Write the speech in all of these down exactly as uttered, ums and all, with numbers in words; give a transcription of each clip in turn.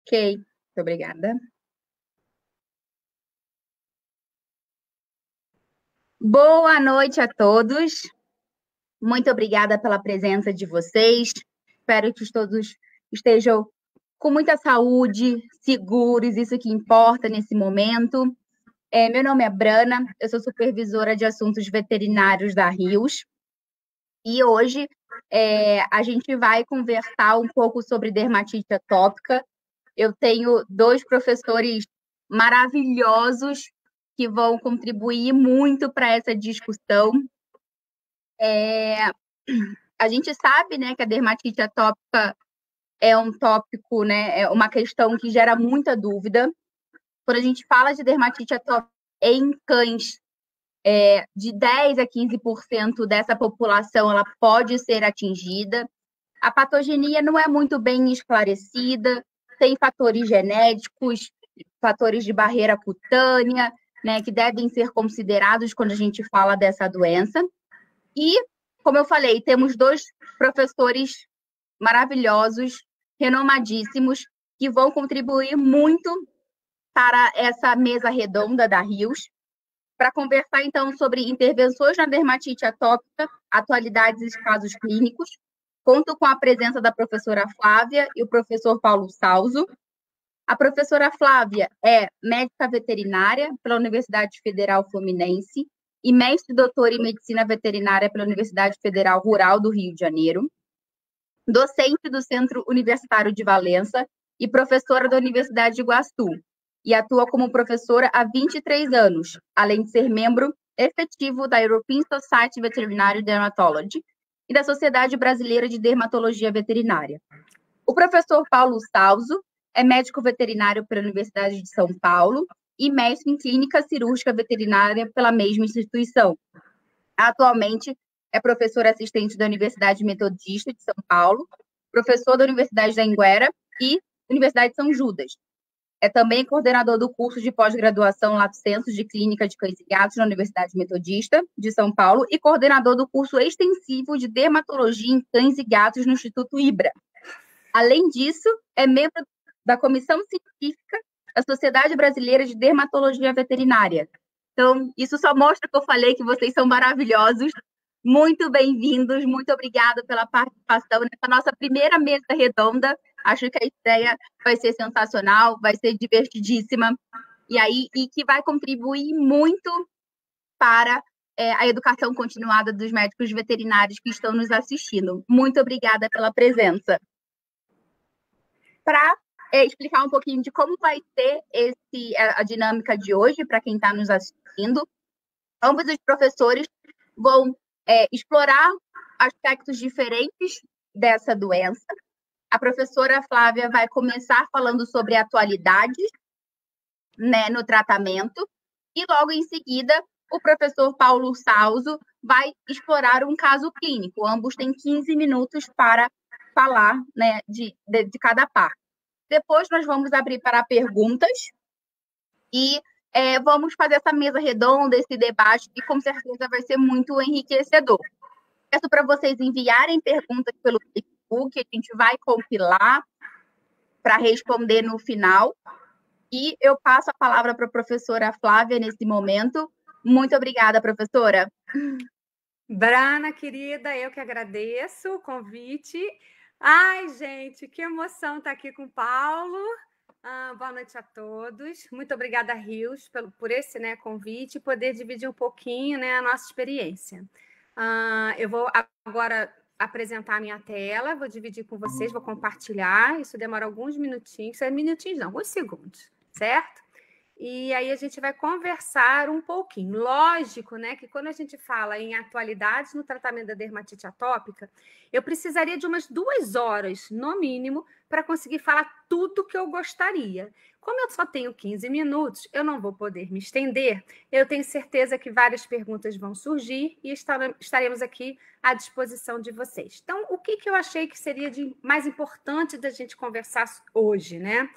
Ok, muito obrigada. Boa noite a todos. Muito obrigada pela presença de vocês. Espero que todos estejam com muita saúde, seguros, isso que importa nesse momento. É, meu nome é Brana, eu sou supervisora de assuntos veterinários da Rios. E hoje é, a gente vai conversar um pouco sobre dermatite atópica. Eu tenho dois professores maravilhosos que vão contribuir muito para essa discussão. É, a gente sabe, né, que a dermatite atópica é um tópico, né, é uma questão que gera muita dúvida. Quando a gente fala de dermatite atópica em cães, é, de dez a quinze por cento dessa população ela pode ser atingida. A patogenia não é muito bem esclarecida, tem fatores genéticos, fatores de barreira cutânea, né, que devem ser considerados quando a gente fala dessa doença. E, como eu falei, temos dois professores maravilhosos, renomadíssimos, que vão contribuir muito para essa mesa redonda da Rios, para conversar, então, sobre intervenções na dermatite atópica, atualidades e casos clínicos. Conto com a presença da professora Flávia e o professor Paulo Salzo. A professora Flávia é médica veterinária pela Universidade Federal Fluminense e mestre e doutora em medicina veterinária pela Universidade Federal Rural do Rio de Janeiro, docente do Centro Universitário de Valença e professora da Universidade de Iguaçu, e atua como professora há vinte e três anos, além de ser membro efetivo da European Society of Veterinary Dermatology e da Sociedade Brasileira de Dermatologia Veterinária. O professor Paulo Salzo é médico veterinário pela Universidade de São Paulo e mestre em clínica cirúrgica veterinária pela mesma instituição. Atualmente é professor assistente da Universidade Metodista de São Paulo, professor da Universidade da Anguera e Universidade de São Judas. É também coordenador do curso de pós-graduação Lato Sensu de Clínica de Cães e Gatos na Universidade Metodista de São Paulo e coordenador do curso extensivo de Dermatologia em Cães e Gatos no Instituto IBRA. Além disso, é membro da Comissão Científica da Sociedade Brasileira de Dermatologia Veterinária. Então, isso só mostra que eu falei que vocês são maravilhosos. Muito bem-vindos, muito obrigada pela participação nessa nossa primeira mesa redonda. Acho que a ideia vai ser sensacional, vai ser divertidíssima, e aí e que vai contribuir muito para é, a educação continuada dos médicos veterinários que estão nos assistindo. Muito obrigada pela presença. Para é, explicar um pouquinho de como vai ser esse, a, a dinâmica de hoje, para quem está nos assistindo, ambos os professores vão é, explorar aspectos diferentes dessa doença. A professora Flávia vai começar falando sobre atualidades, né, no tratamento, e logo em seguida o professor Paulo Salzo vai explorar um caso clínico. Ambos têm quinze minutos para falar, né, de, de, de cada parte. Depois nós vamos abrir para perguntas e é, vamos fazer essa mesa redonda, esse debate, que com certeza vai ser muito enriquecedor. Peço para vocês enviarem perguntas pelo Facebook, a gente vai compilar para responder no final. E eu passo a palavra para a professora Flávia nesse momento. Muito obrigada, professora. Brana, querida, eu que agradeço o convite. Ai, gente, que emoção estar aqui com o Paulo. Ah, boa noite a todos. Muito obrigada, Rios, pelo, por esse, né, convite e poder dividir um pouquinho, né, a nossa experiência. Ah, eu vou agora apresentar a minha tela, vou dividir com vocês, vou compartilhar. Isso demora alguns minutinhos, é minutinhos não, alguns segundos, certo? E aí a gente vai conversar um pouquinho. Lógico, né, que quando a gente fala em atualidades no tratamento da dermatite atópica, eu precisaria de umas duas horas, no mínimo, para conseguir falar tudo que eu gostaria. Como eu só tenho quinze minutos, eu não vou poder me estender. Eu tenho certeza que várias perguntas vão surgir e estaremos aqui à disposição de vocês. Então, o que, que eu achei que seria de mais importante da gente conversar hoje, né?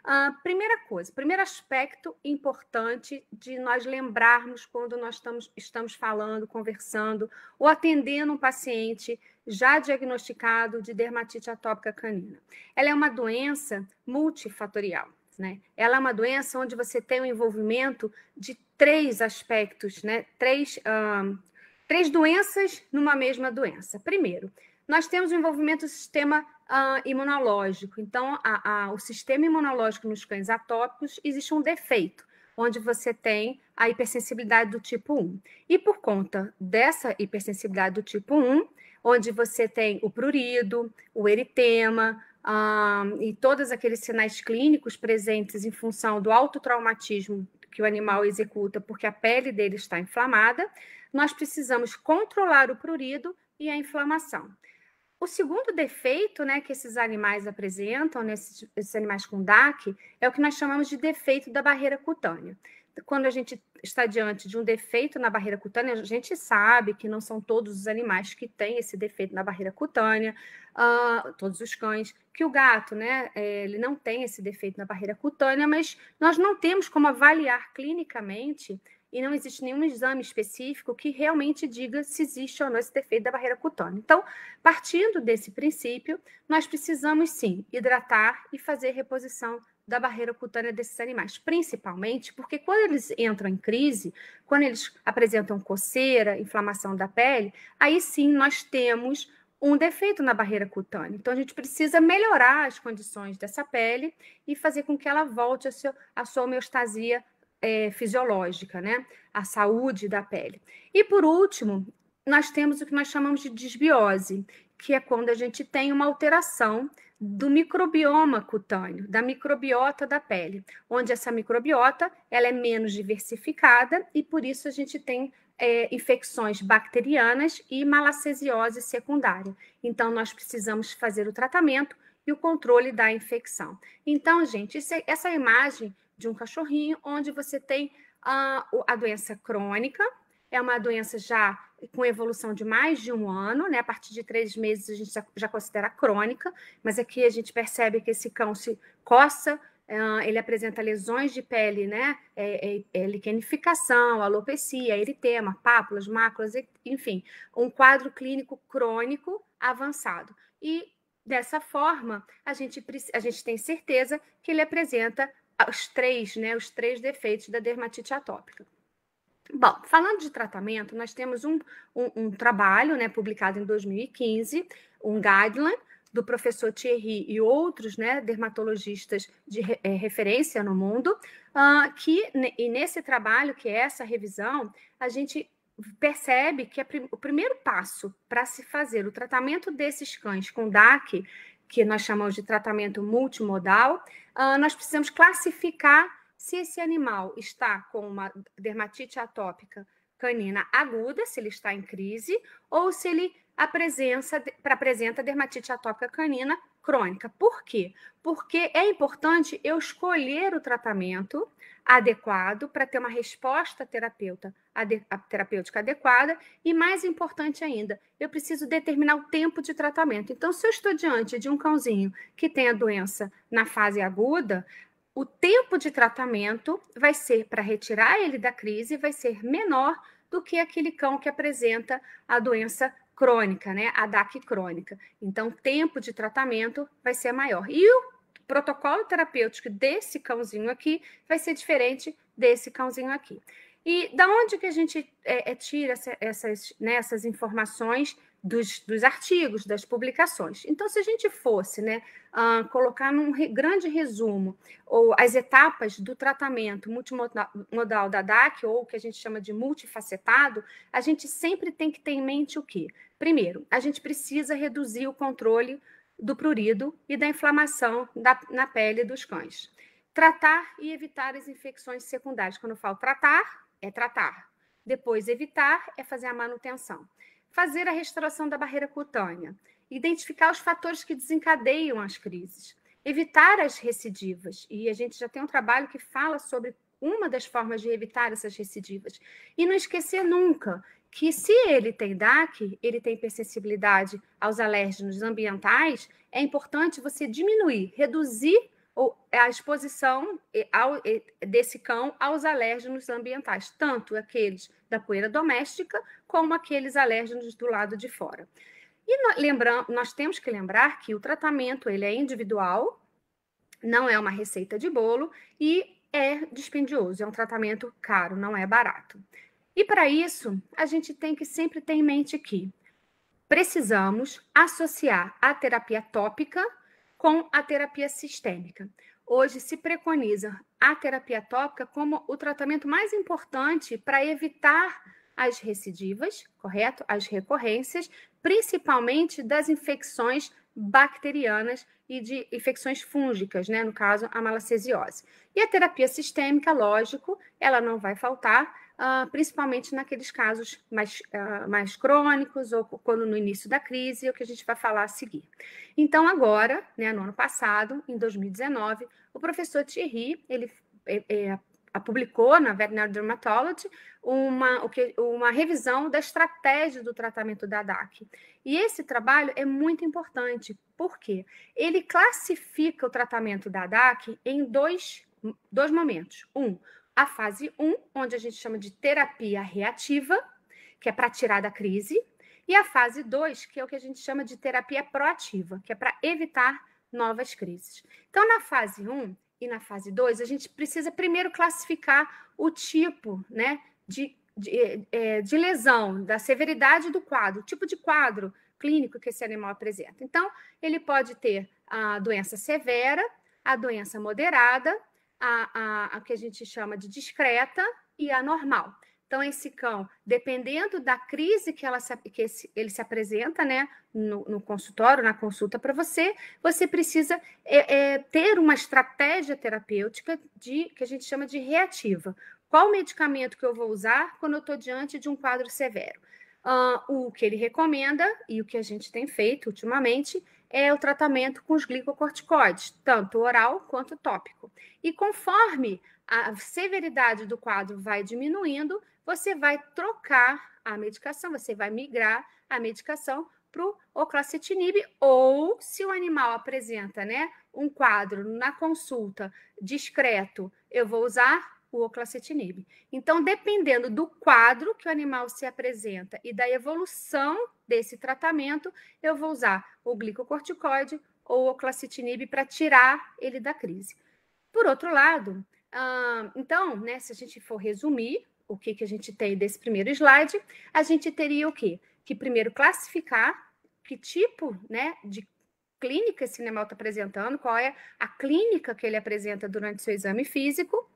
Uh, primeira coisa, primeiro aspecto importante de nós lembrarmos quando nós estamos, estamos falando, conversando ou atendendo um paciente já diagnosticado de dermatite atópica canina. Ela é uma doença multifatorial, né? Ela é uma doença onde você tem o envolvimento de três aspectos, né? Três, uh, três doenças numa mesma doença. Primeiro, nós temos o envolvimento do sistema uh, imunológico. Então, a, a, o sistema imunológico nos cães atópicos, existe um defeito, onde você tem a hipersensibilidade do tipo um. E por conta dessa hipersensibilidade do tipo um, onde você tem o prurido, o eritema, uh, e todos aqueles sinais clínicos presentes em função do autotraumatismo que o animal executa porque a pele dele está inflamada, nós precisamos controlar o prurido e a inflamação. O segundo defeito, né, que esses animais apresentam, né, esses, esses animais com D A C, é o que nós chamamos de defeito da barreira cutânea. Quando a gente está diante de um defeito na barreira cutânea, a gente sabe que não são todos os animais que têm esse defeito na barreira cutânea, uh, todos os cães, que o gato, né, ele não tem esse defeito na barreira cutânea, mas nós não temos como avaliar clinicamente e não existe nenhum exame específico que realmente diga se existe ou não esse defeito da barreira cutânea. Então, partindo desse princípio, nós precisamos, sim, hidratar e fazer reposição da barreira cutânea desses animais, principalmente porque quando eles entram em crise, quando eles apresentam coceira, inflamação da pele, aí sim nós temos um defeito na barreira cutânea. Então, a gente precisa melhorar as condições dessa pele e fazer com que ela volte a, seu, a sua homeostasia É, fisiológica, né? A saúde da pele. E, por último, nós temos o que nós chamamos de disbiose, que é quando a gente tem uma alteração do microbioma cutâneo, da microbiota da pele, onde essa microbiota ela é menos diversificada e, por isso, a gente tem é, infecções bacterianas e malacesiose secundária. Então, nós precisamos fazer o tratamento e o controle da infecção. Então, gente, isso é, essa imagem de um cachorrinho, onde você tem a, a doença crônica, é uma doença já com evolução de mais de um ano, né? A partir de três meses a gente já, já considera crônica, mas aqui a gente percebe que esse cão se coça, uh, ele apresenta lesões de pele, né? É, é, é liquenificação, alopecia, eritema, pápulas, máculas, enfim, um quadro clínico crônico avançado. E dessa forma, a gente, a gente tem certeza que ele apresenta os três, né, os três defeitos da dermatite atópica. Bom, falando de tratamento, nós temos um, um, um trabalho, né, publicado em dois mil e quinze, um guideline do professor Thierry e outros, né, dermatologistas de é, referência no mundo, uh, que e nesse trabalho, que é essa revisão, a gente percebe que a, o primeiro passo para se fazer o tratamento desses cães com D A C, que nós chamamos de tratamento multimodal, uh, nós precisamos classificar se esse animal está com uma dermatite atópica canina aguda, se ele está em crise, ou se ele apresenta, apresenta dermatite atópica canina crônica. Por quê? Porque é importante eu escolher o tratamento adequado para ter uma resposta terapeuta, a terapêutica adequada e, mais importante ainda, eu preciso determinar o tempo de tratamento. Então, se eu estou diante de um cãozinho que tem a doença na fase aguda, o tempo de tratamento vai ser, para retirar ele da crise, vai ser menor do que aquele cão que apresenta a doença crônica, né? A D A C crônica. Então, o tempo de tratamento vai ser maior. E o protocolo terapêutico desse cãozinho aqui vai ser diferente desse cãozinho aqui. E da onde que a gente é, é, tira essa, essas, né, essas informações dos, dos artigos, das publicações? Então, se a gente fosse, né, uh, colocar num re, grande resumo ou as etapas do tratamento multimodal da D A C, ou o que a gente chama de multifacetado, a gente sempre tem que ter em mente o quê? Primeiro, a gente precisa reduzir o controle do prurido e da inflamação da, na pele dos cães. Tratar e evitar as infecções secundárias. Quando eu falo tratar, é tratar. Depois, evitar é fazer a manutenção. Fazer a restauração da barreira cutânea. Identificar os fatores que desencadeiam as crises. Evitar as recidivas. E a gente já tem um trabalho que fala sobre uma das formas de evitar essas recidivas. E não esquecer nunca que, se ele tem D A C, ele tem hipersensibilidade aos alérgenos ambientais, é importante você diminuir, reduzir a exposição ao, desse cão aos alérgenos ambientais, tanto aqueles da poeira doméstica, como aqueles alérgenos do lado de fora. E nós, lembramos, nós temos que lembrar que o tratamento ele é individual, não é uma receita de bolo e é dispendioso, é um tratamento caro, não é barato. E para isso, a gente tem que sempre ter em mente que precisamos associar a terapia tópica com a terapia sistêmica. Hoje se preconiza a terapia tópica como o tratamento mais importante para evitar as recidivas, correto? As recorrências, principalmente das infecções bacterianas e de infecções fúngicas, né? No caso, a malacesiose. E a terapia sistêmica, lógico, ela não vai faltar, Uh, principalmente naqueles casos mais, uh, mais crônicos ou quando no início da crise, é o que a gente vai falar a seguir. Então, agora, né, no ano passado, em dois mil e dezenove, o professor Thierry, ele é, é, publicou na Veterinary Dermatology uma, o que, uma revisão da estratégia do tratamento da D A C. E esse trabalho é muito importante, porque ele classifica o tratamento da D A C em dois, dois momentos. Um, a fase um, onde a gente chama de terapia reativa, que é para tirar da crise, e a fase dois, que é o que a gente chama de terapia proativa, que é para evitar novas crises. Então, na fase um e na fase dois, a gente precisa primeiro classificar o tipo, né, de, de, de lesão, da severidade do quadro, o tipo de quadro clínico que esse animal apresenta. Então, ele pode ter a doença severa, a doença moderada, A, a, a que a gente chama de discreta e a normal. Então, esse cão, dependendo da crise que, ela se, que esse, ele se apresenta, né, no, no consultório, na consulta para você, você precisa é, é, ter uma estratégia terapêutica de, que a gente chama de reativa. Qual medicamento que eu vou usar quando eu estou diante de um quadro severo? Uh, o que ele recomenda, e o que a gente tem feito ultimamente, é o tratamento com os glicocorticoides, tanto oral quanto tópico. E conforme a severidade do quadro vai diminuindo, você vai trocar a medicação, você vai migrar a medicação para o oclacitinib, ou se o animal apresenta, né, um quadro na consulta discreto, eu vou usar o oclacitinib. Então, dependendo do quadro que o animal se apresenta e da evolução desse tratamento, eu vou usar o glicocorticoide ou o oclacitinib para tirar ele da crise. Por outro lado, ah, então, né, se a gente for resumir o que, que a gente tem desse primeiro slide, a gente teria o quê? Que primeiro classificar que tipo, né, de clínica esse animal está apresentando, qual é a clínica que ele apresenta durante seu exame físico,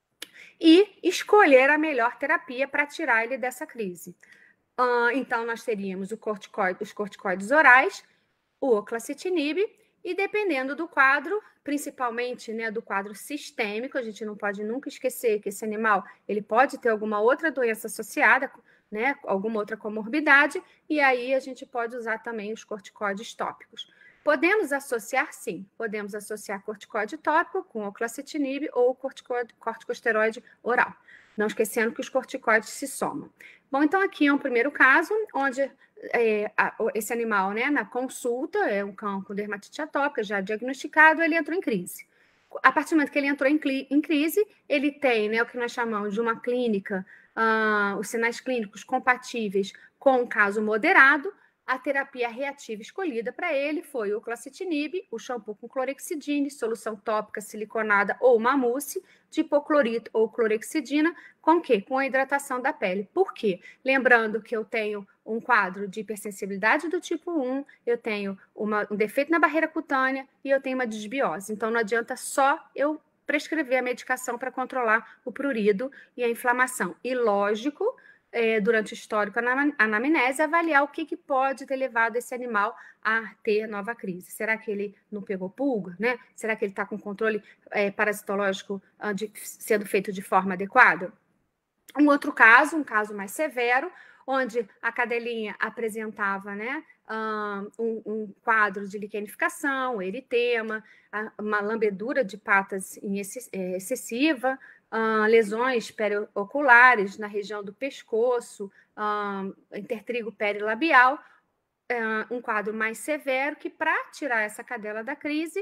e escolher a melhor terapia para tirar ele dessa crise. Uh, então, nós teríamos o corticoide, os corticoides orais, o oclacitinib, e dependendo do quadro, principalmente, né, do quadro sistêmico, a gente não pode nunca esquecer que esse animal ele pode ter alguma outra doença associada, né, alguma outra comorbidade, e aí a gente pode usar também os corticoides tópicos. Podemos associar, sim, podemos associar corticoide tópico com oclacitinib ou corticosteroide oral. Não esquecendo que os corticoides se somam. Bom, então aqui é um primeiro caso, onde é, a, esse animal, né, na consulta, é um cão com dermatite atópica, já diagnosticado, ele entrou em crise. A partir do momento que ele entrou em, em crise, ele tem, né, o que nós chamamos de uma clínica, uh, os sinais clínicos compatíveis com um caso moderado. A terapia reativa escolhida para ele foi o oclacitinib, o shampoo com clorexidine, solução tópica siliconada ou uma mousse de hipoclorito ou clorexidina, com o quê? Com a hidratação da pele. Por quê? Lembrando que eu tenho um quadro de hipersensibilidade do tipo um, eu tenho uma, um defeito na barreira cutânea e eu tenho uma desbiose. Então, não adianta só eu prescrever a medicação para controlar o prurido e a inflamação. E, lógico, É, durante o histórico anamnese, avaliar o que, que pode ter levado esse animal a ter nova crise. Será que ele não pegou pulga, né? Será que ele está com controle é, parasitológico uh, de, sendo feito de forma adequada? Um outro caso, um caso mais severo, onde a cadelinha apresentava, né, um, um quadro de liquenificação, eritema, uma lambedura de patas excessiva, Uh, lesões perioculares na região do pescoço, uh, intertrigo perilabial, uh, um quadro mais severo que, para tirar essa cadela da crise,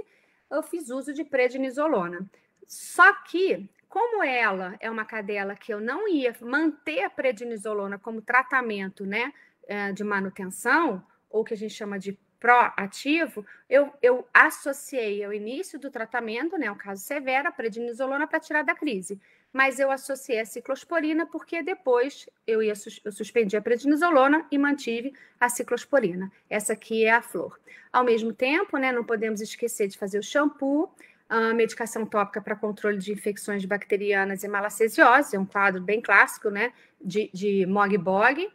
eu fiz uso de prednisolona. Só que, como ela é uma cadela que eu não ia manter a prednisolona como tratamento, né, de manutenção, ou que a gente chama de proativo, eu, eu associei ao início do tratamento, né, um caso severo, a prednisolona para tirar da crise. Mas eu associei a ciclosporina porque depois eu, ia, eu suspendi a prednisolona e mantive a ciclosporina. Essa aqui é a Flor. Ao mesmo tempo, né, não podemos esquecer de fazer o shampoo, a medicação tópica para controle de infecções bacterianas e malacesiose, é um quadro bem clássico, né, de, de Mog-Bog,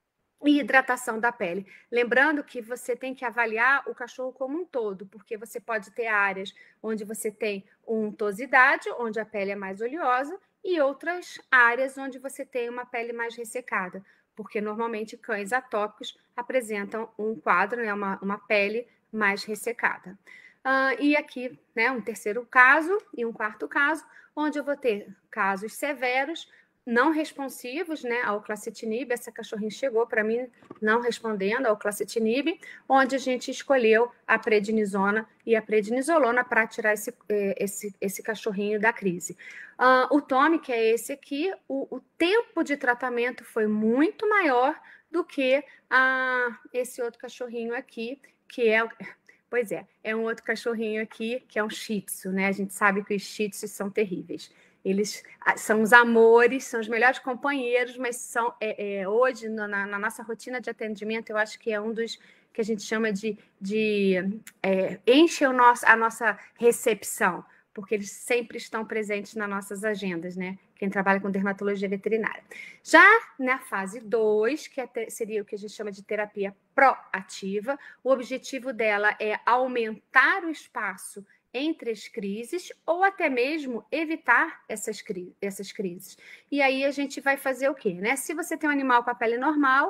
e hidratação da pele. Lembrando que você tem que avaliar o cachorro como um todo, porque você pode ter áreas onde você tem untuosidade, onde a pele é mais oleosa, e outras áreas onde você tem uma pele mais ressecada, porque normalmente cães atópicos apresentam um quadro, né, uma, uma pele mais ressecada. Uh, e aqui, né, um terceiro caso e um quarto caso, onde eu vou ter casos severos, não responsivos, né, ao clacetinib. Essa cachorrinha chegou para mim não respondendo ao clacetinib, onde a gente escolheu a prednisona e a prednisolona para tirar esse, esse, esse cachorrinho da crise. Uh, o Tommy, que é esse aqui, o, o tempo de tratamento foi muito maior do que uh, esse outro cachorrinho aqui, que é... Pois é, é um outro cachorrinho aqui, que é um Shih Tzu, né? A gente sabe que os Shih Tzus são terríveis. Eles são os amores, são os melhores companheiros, mas são é, é, hoje, na, na nossa rotina de atendimento, eu acho que é um dos que a gente chama de, de é, enche o nosso, a nossa recepção, porque eles sempre estão presentes nas nossas agendas, né? Quem trabalha com dermatologia veterinária. Já na fase dois, que é, seria o que a gente chama de terapia proativa, o objetivo dela é aumentar o espaço entre as crises ou até mesmo evitar essas, cri essas crises. E aí a gente vai fazer o quê? Né? Se você tem um animal com a pele normal,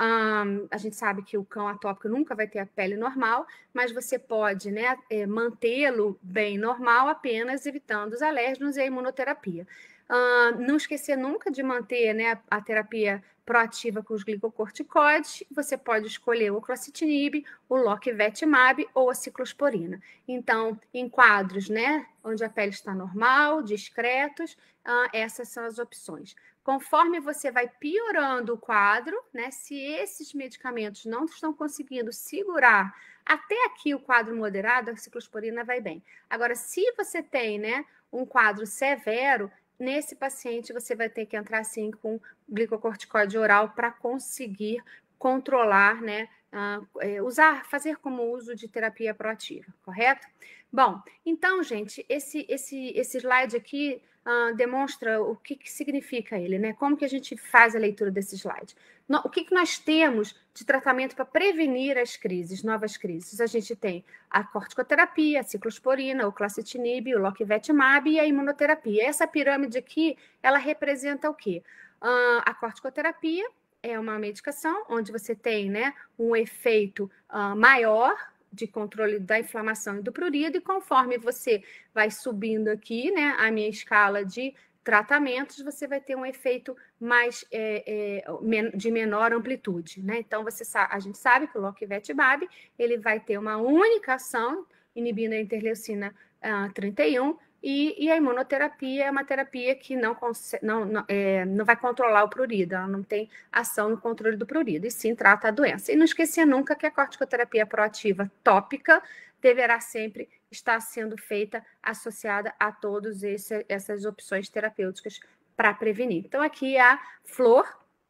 um, a gente sabe que o cão atópico nunca vai ter a pele normal, mas você pode, né, mantê-lo bem normal apenas evitando os alérgenos e a imunoterapia. Uh, não esquecer nunca de manter, né, a, a terapia proativa com os glicocorticoides. Você pode escolher o clacetinib, o loquevetimab ou a ciclosporina. Então, em quadros, né, onde a pele está normal, discretos, uh, essas são as opções. Conforme você vai piorando o quadro, né, se esses medicamentos não estão conseguindo segurar até aqui o quadro moderado, a ciclosporina vai bem. Agora, se você tem, né, um quadro severo, nesse paciente, você vai ter que entrar, sim, com glicocorticoide oral para conseguir controlar, né, uh, usar, fazer como uso de terapia proativa, correto? Bom, então, gente, esse, esse, esse slide aqui uh, demonstra o que, que significa ele, né? Como que a gente faz a leitura desse slide? No, o que, que nós temos de tratamento para prevenir as crises, novas crises? A gente tem a corticoterapia, a ciclosporina, o clacetinib, o loquevetimab e a imunoterapia. Essa pirâmide aqui, ela representa o quê? Uh, a corticoterapia é uma medicação onde você tem, né, um efeito uh, maior de controle da inflamação e do prurido, e conforme você vai subindo aqui, né, a minha escala de tratamentos, você vai ter um efeito mais é, é, de menor amplitude, né? Então, você sabe, a gente sabe que o loquevetimab, ele vai ter uma única ação inibindo a interleucina uh, trinta e um, e, e a imunoterapia é uma terapia que não, não, não, é, não vai controlar o prurido, ela não tem ação no controle do prurido, e sim trata a doença. E não esquecer nunca que a corticoterapia proativa tópica deverá sempre estar sendo feita associada a todas essas opções terapêuticas para prevenir. Então, aqui a Flor,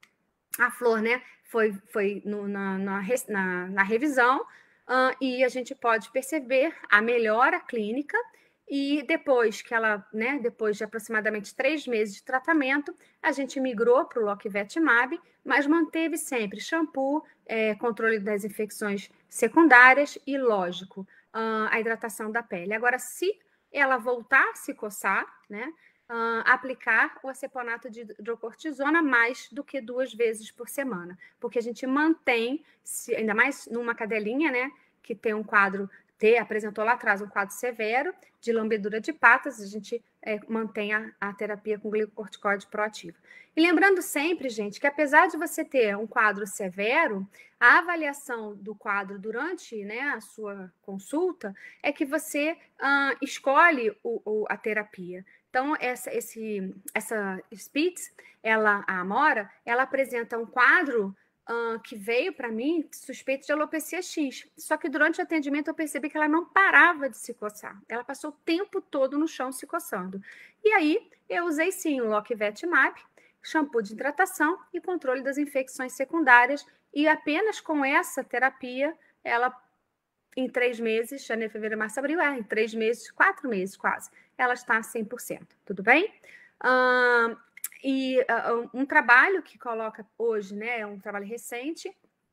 a Flor, né, foi, foi no, na, na, na, na revisão, uh, e a gente pode perceber a melhora clínica. E depois que ela, né, depois de aproximadamente três meses de tratamento, a gente migrou para o loquevetimab, mas manteve sempre shampoo, é, controle das infecções secundárias e, lógico, uh, a hidratação da pele. Agora, se ela voltar a se coçar, né, uh, aplicar o aceponato de hidrocortisona mais do que duas vezes por semana, porque a gente mantém, ainda mais numa cadelinha, né, que tem um quadro ter, apresentou lá atrás um quadro severo de lambedura de patas, a gente é, mantém a, a terapia com glicocorticoide proativo. E lembrando sempre, gente, que apesar de você ter um quadro severo, a avaliação do quadro durante, né, a sua consulta é que você uh, escolhe o, o, a terapia. Então, essa, esse, essa Spitz, ela, a Amora, ela apresenta um quadro Uh, que veio para mim suspeito de alopecia X. Só que durante o atendimento eu percebi que ela não parava de se coçar. Ela passou o tempo todo no chão se coçando. E aí eu usei sim o Lokivetimab, shampoo de hidratação e controle das infecções secundárias. E apenas com essa terapia, ela, em três meses, janeiro, fevereiro, março, abril, é, em três meses, quatro meses quase, ela está cem por cento. Tudo bem? Uh, E uh, um trabalho que coloca hoje, né, é um trabalho recente,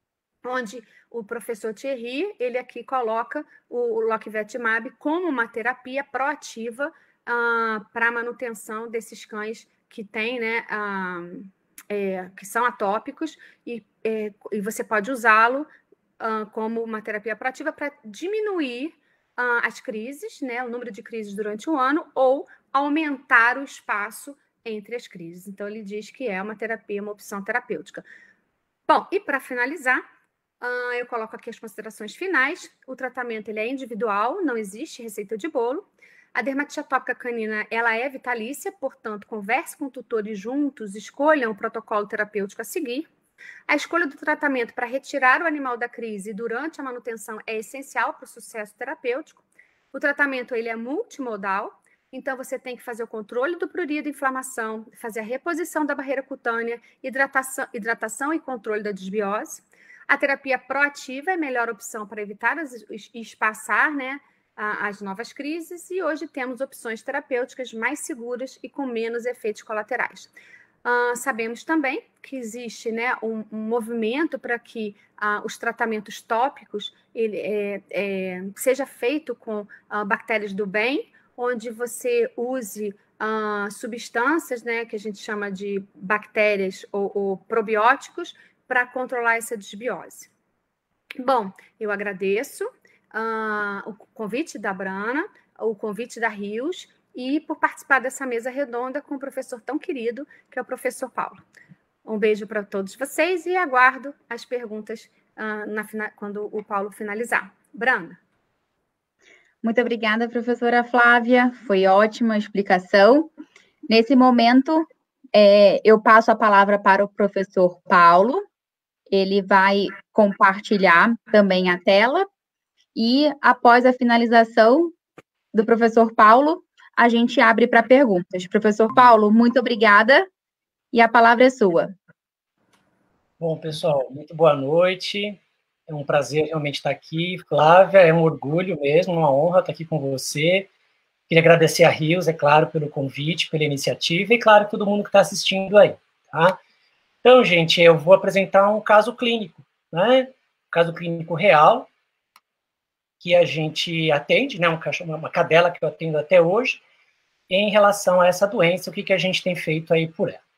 onde o professor Thierry, ele aqui coloca o Lokivetimab como uma terapia proativa uh, para a manutenção desses cães que tem, né, uh, é, que são atópicos, e, é, e você pode usá-lo uh, como uma terapia proativa para diminuir uh, as crises, né, o número de crises durante o ano, ou aumentar o espaço entre as crises. Então, ele diz que é uma terapia, uma opção terapêutica. Bom, e para finalizar, uh, eu coloco aqui as considerações finais. O tratamento ele é individual, não existe receita de bolo. A dermatite atópica canina ela é vitalícia, portanto, converse com tutores juntos, escolham o protocolo terapêutico a seguir. A escolha do tratamento para retirar o animal da crise durante a manutenção é essencial para o sucesso terapêutico. O tratamento ele é multimodal. Então, você tem que fazer o controle do prurido e inflamação, fazer a reposição da barreira cutânea, hidratação, hidratação e controle da desbiose. A terapia proativa é a melhor opção para evitar e espaçar, né, as novas crises. E hoje temos opções terapêuticas mais seguras e com menos efeitos colaterais. Uh, sabemos também que existe, né, um, um movimento para que uh, os tratamentos tópicos ele, é, é, seja feito com uh, bactérias do bem, onde você use uh, substâncias, né, que a gente chama de bactérias ou, ou probióticos, para controlar essa desbiose. Bom, eu agradeço uh, o convite da Brana, o convite da Rios, e por participar dessa mesa redonda com o professor tão querido, que é o professor Paulo. Um beijo para todos vocês e aguardo as perguntas uh, na, quando o Paulo finalizar. Brana. Muito obrigada, professora Flávia. Foi ótima a explicação. Nesse momento, é, eu passo a palavra para o professor Paulo. Ele vai compartilhar também a tela. E, após a finalização do professor Paulo, a gente abre para perguntas. Professor Paulo, muito obrigada. E a palavra é sua. Bom, pessoal, muito boa noite. É um prazer realmente estar aqui. Flávia, é um orgulho mesmo, uma honra estar aqui com você. Queria agradecer a Rios, é claro, pelo convite, pela iniciativa, e, claro, todo mundo que está assistindo aí, tá? Então, gente, eu vou apresentar um caso clínico, né? Um caso clínico real, que a gente atende, né? Uma cadela que eu atendo até hoje, em relação a essa doença, o que, que a gente tem feito aí por ela.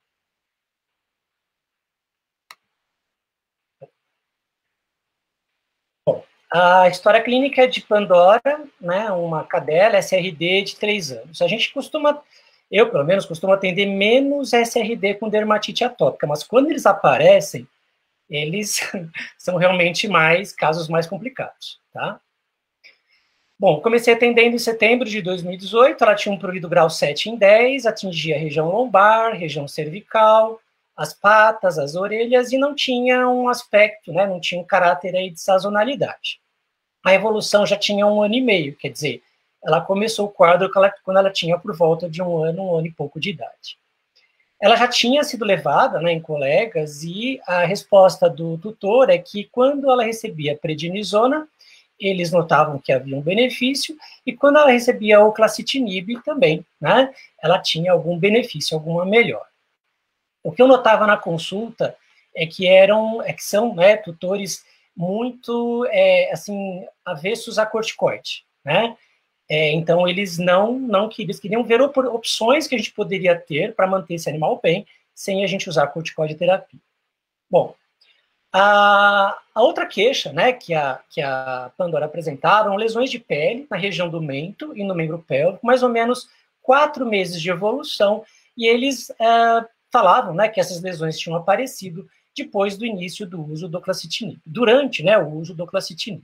A história clínica é de Pandora, né, uma cadela S R D de três anos. A gente costuma, eu pelo menos, costumo atender menos S R D com dermatite atópica, mas quando eles aparecem, eles são realmente mais casos mais complicados, tá? Bom, comecei atendendo em setembro de dois mil e dezoito, ela tinha um prurido grau sete em dez, atingia a região lombar, região cervical, as patas, as orelhas, e não tinha um aspecto, né, não tinha um caráter aí de sazonalidade. A evolução já tinha um ano e meio, quer dizer, ela começou o quadro quando ela tinha por volta de um ano, um ano e pouco de idade. Ela já tinha sido levada, né, em colegas, e a resposta do tutor é que quando ela recebia prednisona, eles notavam que havia um benefício, e quando ela recebia o clacitinib também, né, ela tinha algum benefício, alguma melhora. O que eu notava na consulta é que eram, é que são, né, tutores muito, é, assim, avessos a corticoide, né? É, então, eles não, não queriam, eles queriam ver op opções que a gente poderia ter para manter esse animal bem, sem a gente usar corticoide terapia. Bom, A, a outra queixa, né, que a, que a Pandora apresentava, eram lesões de pele na região do mento e no membro pélvico, mais ou menos quatro meses de evolução, e eles é, falavam, né, que essas lesões tinham aparecido depois do início do uso do clacitinib, durante, né, o uso do clacitinib.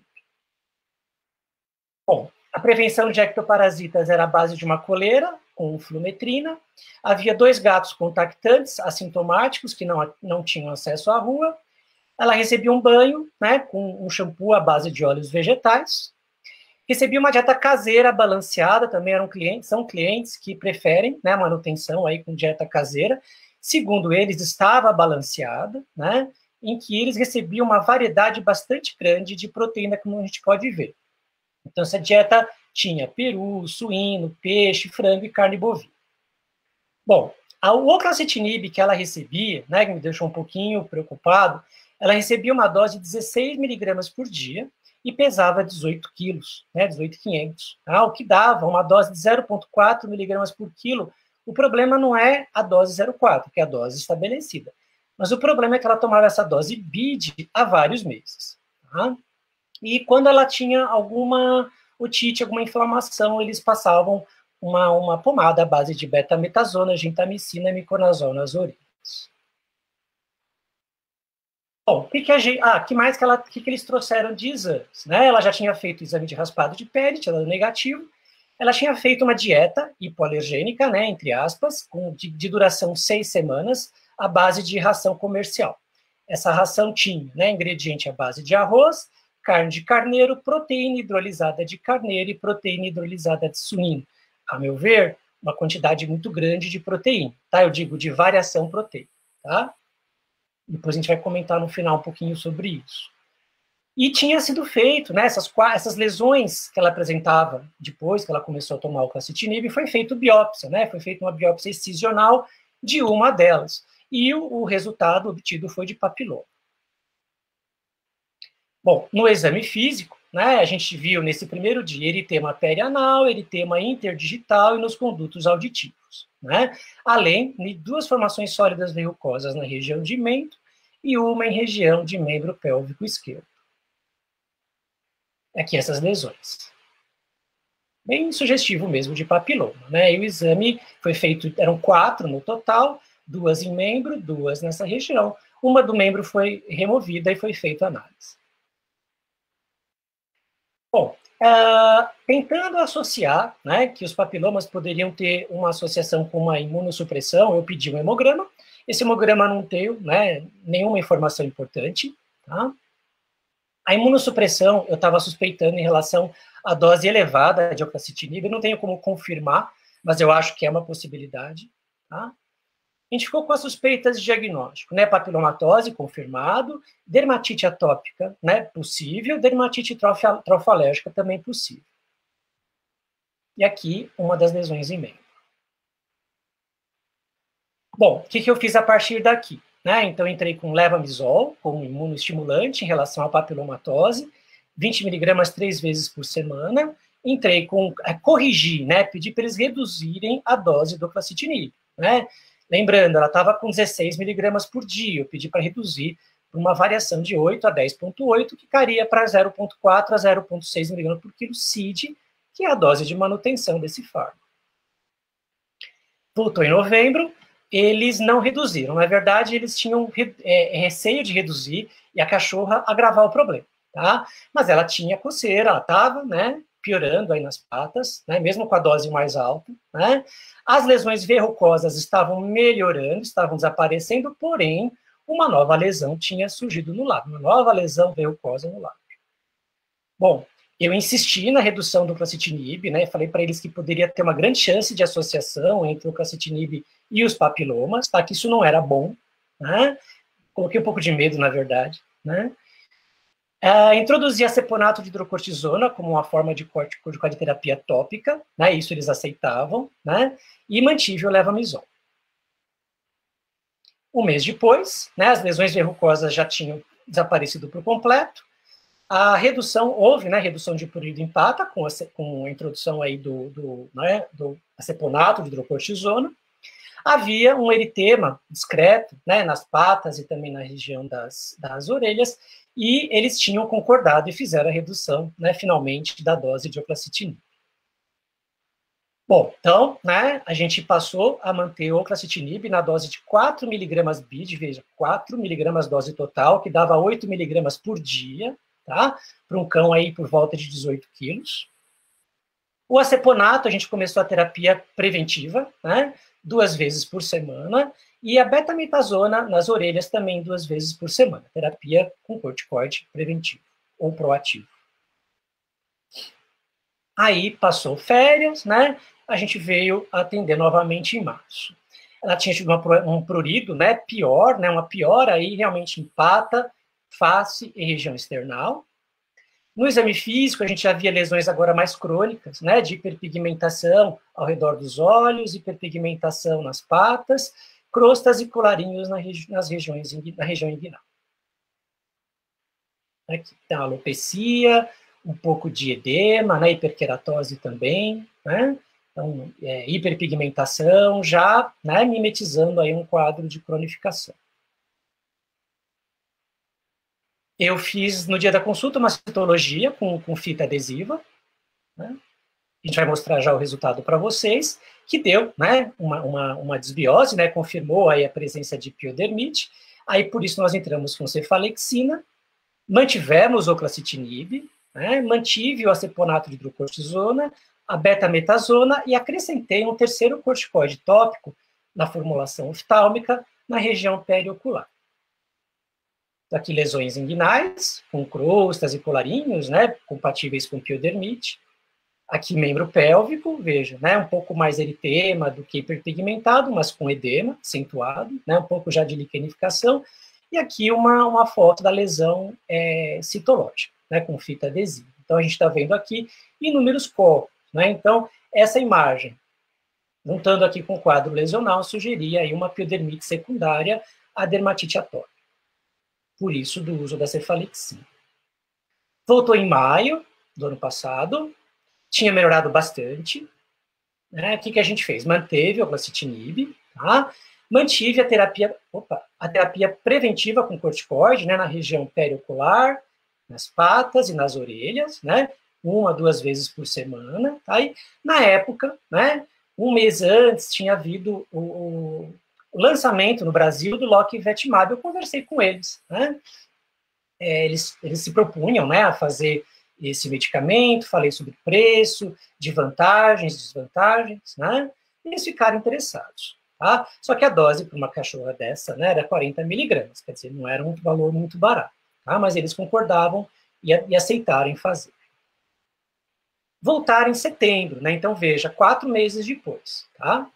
Bom, a prevenção de ectoparasitas era a base de uma coleira com flumetrina. Havia dois gatos contactantes assintomáticos que não, não tinham acesso à rua. Ela recebia um banho, né, com um shampoo à base de óleos vegetais. Recebia uma dieta caseira balanceada, também eram clientes, são clientes que preferem, né, manutenção aí com dieta caseira. Segundo eles, estava balanceada, né, em que eles recebiam uma variedade bastante grande de proteína, como a gente pode ver. Então, essa dieta tinha peru, suíno, peixe, frango e carne bovina. Bom, o oclacitinib que ela recebia, né, que me deixou um pouquinho preocupado, ela recebia uma dose de dezesseis miligramas por dia e pesava dezoito quilos, né, dezoito mil e quinhentos, tá? O que dava uma dose de zero vírgula quatro miligramas por quilo. O problema não é a dose zero vírgula quatro, que é a dose estabelecida, mas o problema é que ela tomava essa dose B I D há vários meses, tá? E quando ela tinha alguma otite, alguma inflamação, eles passavam uma, uma pomada à base de betametasona, gentamicina e miconazol nas orelhas. Bom, o que, que, a gente, ah, que mais que, ela, que, que eles trouxeram de exames? Né? Ela já tinha feito o exame de raspado de pele, tinha dado negativo. Ela tinha feito uma dieta hipoalergênica, né, entre aspas, com, de, de duração seis semanas, à base de ração comercial. Essa ração tinha, né, ingrediente à base de arroz, carne de carneiro, proteína hidrolisada de carneiro e proteína hidrolisada de suíno. A meu ver, uma quantidade muito grande de proteína, tá? Eu digo de variação proteica, tá? Depois a gente vai comentar no final um pouquinho sobre isso. E tinha sido feito, né, essas, essas lesões que ela apresentava depois que ela começou a tomar o clacitinib, foi feita biópsia, né? Foi feita uma biópsia excisional de uma delas. E o, o resultado obtido foi de papiloma. Bom, no exame físico, né, a gente viu nesse primeiro dia eritema perianal, eritema interdigital e nos condutos auditivos, né, além de duas formações sólidas verrucosas na região de mento e uma em região de membro pélvico esquerdo. Aqui essas lesões. Bem sugestivo mesmo de papiloma, né, e o exame foi feito, eram quatro no total, duas em membro, duas nessa região, uma do membro foi removida e foi feita análise. Bom, uh, tentando associar, né, que os papilomas poderiam ter uma associação com uma imunossupressão, eu pedi um hemograma. Esse hemograma não tem, né, nenhuma informação importante. Tá? A imunossupressão, eu estava suspeitando em relação à dose elevada de oclacitinib, eu não tenho como confirmar, mas eu acho que é uma possibilidade. Tá? A gente ficou com as suspeitas de diagnóstico, né? Papilomatose, confirmado, dermatite atópica, né? Possível, dermatite trofalérgica, também possível. E aqui, uma das lesões em membro. Bom, o que, que eu fiz a partir daqui? Né? Então, entrei com levamisol, como imunoestimulante em relação à papilomatose, vinte miligramas três vezes por semana. Entrei com, é, corrigir, né? Pedi para eles reduzirem a dose do clacitinib, né? Lembrando, ela estava com dezesseis miligramas por dia, eu pedi para reduzir para uma variação de oito a dez vírgula oito, que caria para zero vírgula quatro a zero vírgula seis miligramas por quilo C I D, que é a dose de manutenção desse fármaco. Voltou em novembro, eles não reduziram. Na verdade, eles tinham é, receio de reduzir e a cachorra agravar o problema, tá? Mas ela tinha coceira, ela estava, né, piorando aí nas patas, né, mesmo com a dose mais alta, né? As lesões verrucosas estavam melhorando, estavam desaparecendo, porém, uma nova lesão tinha surgido no lábio, uma nova lesão verrucosa no lábio. Bom, eu insisti na redução do clacitinib, né, falei para eles que poderia ter uma grande chance de associação entre o clacitinib e os papilomas, tá, que isso não era bom, né? Coloquei um pouco de medo, na verdade, né? Uh, introduzi aceponato de hidrocortisona como uma forma de corticoterapia tópica, né, isso eles aceitavam, né, e mantive o levamisol. Um mês depois, né, as lesões verrucosas já tinham desaparecido por completo, a redução, houve, né, redução de prurido em pata, com a, com a introdução aí do, do, né, do aceponato de hidrocortisona. havia um eritema discreto, né, nas patas e também na região das, das orelhas, e eles tinham concordado e fizeram a redução, né, finalmente, da dose de oclacitinib. Bom, então, né, a gente passou a manter o oclacitinib na dose de quatro miligramas B I D, veja, quatro miligramas dose total, que dava oito miligramas por dia, tá? Para um cão aí por volta de dezoito quilos. O aceponato, a gente começou a terapia preventiva, né, duas vezes por semana, e a betametasona nas orelhas também duas vezes por semana, terapia com corticoide preventivo ou proativo. Aí passou férias, né, a gente veio atender novamente em março. Ela tinha tido uma, um prurido, né, pior, né, uma piora aí realmente em pata, face e região external. No exame físico, a gente já via lesões agora mais crônicas, né, de hiperpigmentação ao redor dos olhos, hiperpigmentação nas patas, crostas e colarinhos na regi nas regiões, na região inguinal. Aqui tem a alopecia, um pouco de edema, né, hiperqueratose também, né, então, é, hiperpigmentação, já, né, mimetizando aí um quadro de cronificação. Eu fiz, no dia da consulta, uma citologia com, com fita adesiva, né? A gente vai mostrar já o resultado para vocês, que deu, né, uma, uma, uma desbiose, né, confirmou aí a presença de piodermite, aí por isso nós entramos com cefalexina, mantivemos o oclacitinib, né, mantive o aceponato de hidrocortisona, a betametasona e acrescentei um terceiro corticoide tópico na formulação oftálmica na região periocular. Aqui lesões inguinais, com crostas e colarinhos, né, compatíveis com piodermite. Aqui membro pélvico, veja, né, um pouco mais eritema do que hiperpigmentado, mas com edema acentuado, né, um pouco já de liquenificação. E aqui uma, uma foto da lesão é, citológica, né, com fita adesiva. Então a gente está vendo aqui inúmeros corpos, né, então essa imagem, juntando aqui com o quadro lesional, sugeria aí uma piodermite secundária à dermatite atópica. Por isso, do uso da cefalexina. Voltou em maio do ano passado, tinha melhorado bastante. Né? O que, que a gente fez? Manteve o oclacitinib, tá? Mantive a terapia, opa, a terapia preventiva com corticoide, né, na região periocular, nas patas e nas orelhas, né, uma, duas vezes por semana. Tá? E, na época, né, um mês antes, tinha havido o, o o lançamento no Brasil do Lokivetimab. Eu conversei com eles, né? É, eles, eles se propunham, né, a fazer esse medicamento, falei sobre preço, de vantagens, desvantagens, né? E eles ficaram interessados, tá? Só que a dose para uma cachorra dessa, né, era quarenta miligramas, quer dizer, não era um valor muito barato, tá? Mas eles concordavam e, e aceitaram em fazer. Voltaram em setembro, né? Então, veja, quatro meses depois, tá?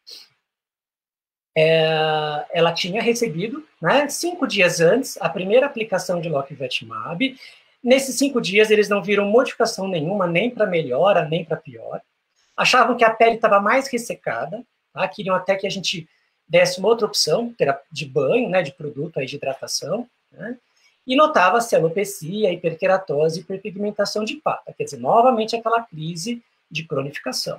É, ela tinha recebido, né, cinco dias antes, a primeira aplicação de Lokivetimab. Nesses cinco dias, eles não viram modificação nenhuma, nem para melhora, nem para pior. Achavam que a pele estava mais ressecada, tá? Queriam até que a gente desse uma outra opção de banho, né, de produto aí de hidratação, né? E notava-se alopecia, hiperqueratose e hiperpigmentação de pata, quer dizer, novamente aquela crise de cronificação.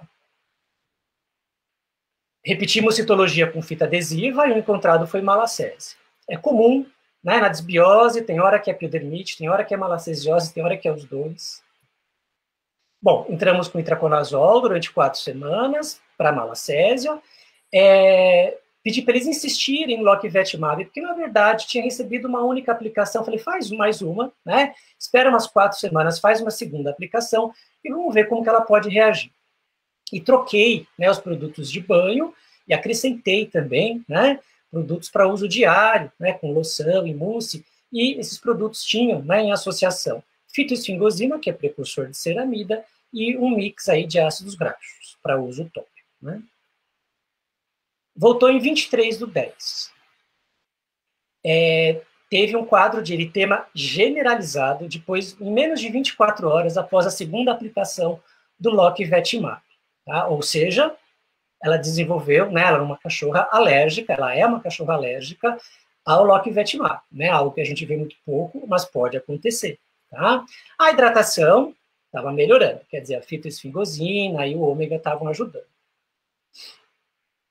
Repetimos citologia com fita adesiva e o encontrado foi malacese. É comum, né, na desbiose, tem hora que é piodermite, tem hora que é malacesiose, tem hora que é os dois. Bom, entramos com itraconazol durante quatro semanas para malacésia. É, pedi para eles insistirem em Lokivetimab, porque, na verdade, tinha recebido uma única aplicação. Falei, faz mais uma, né? Espera umas quatro semanas, faz uma segunda aplicação e vamos ver como que ela pode reagir. E troquei, né, os produtos de banho e acrescentei também, né, produtos para uso diário, né, com loção e mousse, e esses produtos tinham, né, em associação fitoesfingosina, que é precursor de ceramida, e um mix aí de ácidos graxos para uso tópico. Né. Voltou em vinte e três do dez. É, teve um quadro de eritema generalizado depois, em menos de vinte e quatro horas após a segunda aplicação do Lokivetimab. Tá? Ou seja, ela desenvolveu, né, ela é uma cachorra alérgica, ela é uma cachorra alérgica ao Lokivetimab, né, algo que a gente vê muito pouco, mas pode acontecer. Tá? A hidratação estava melhorando, quer dizer, a fitoesfingosina e o ômega estavam ajudando.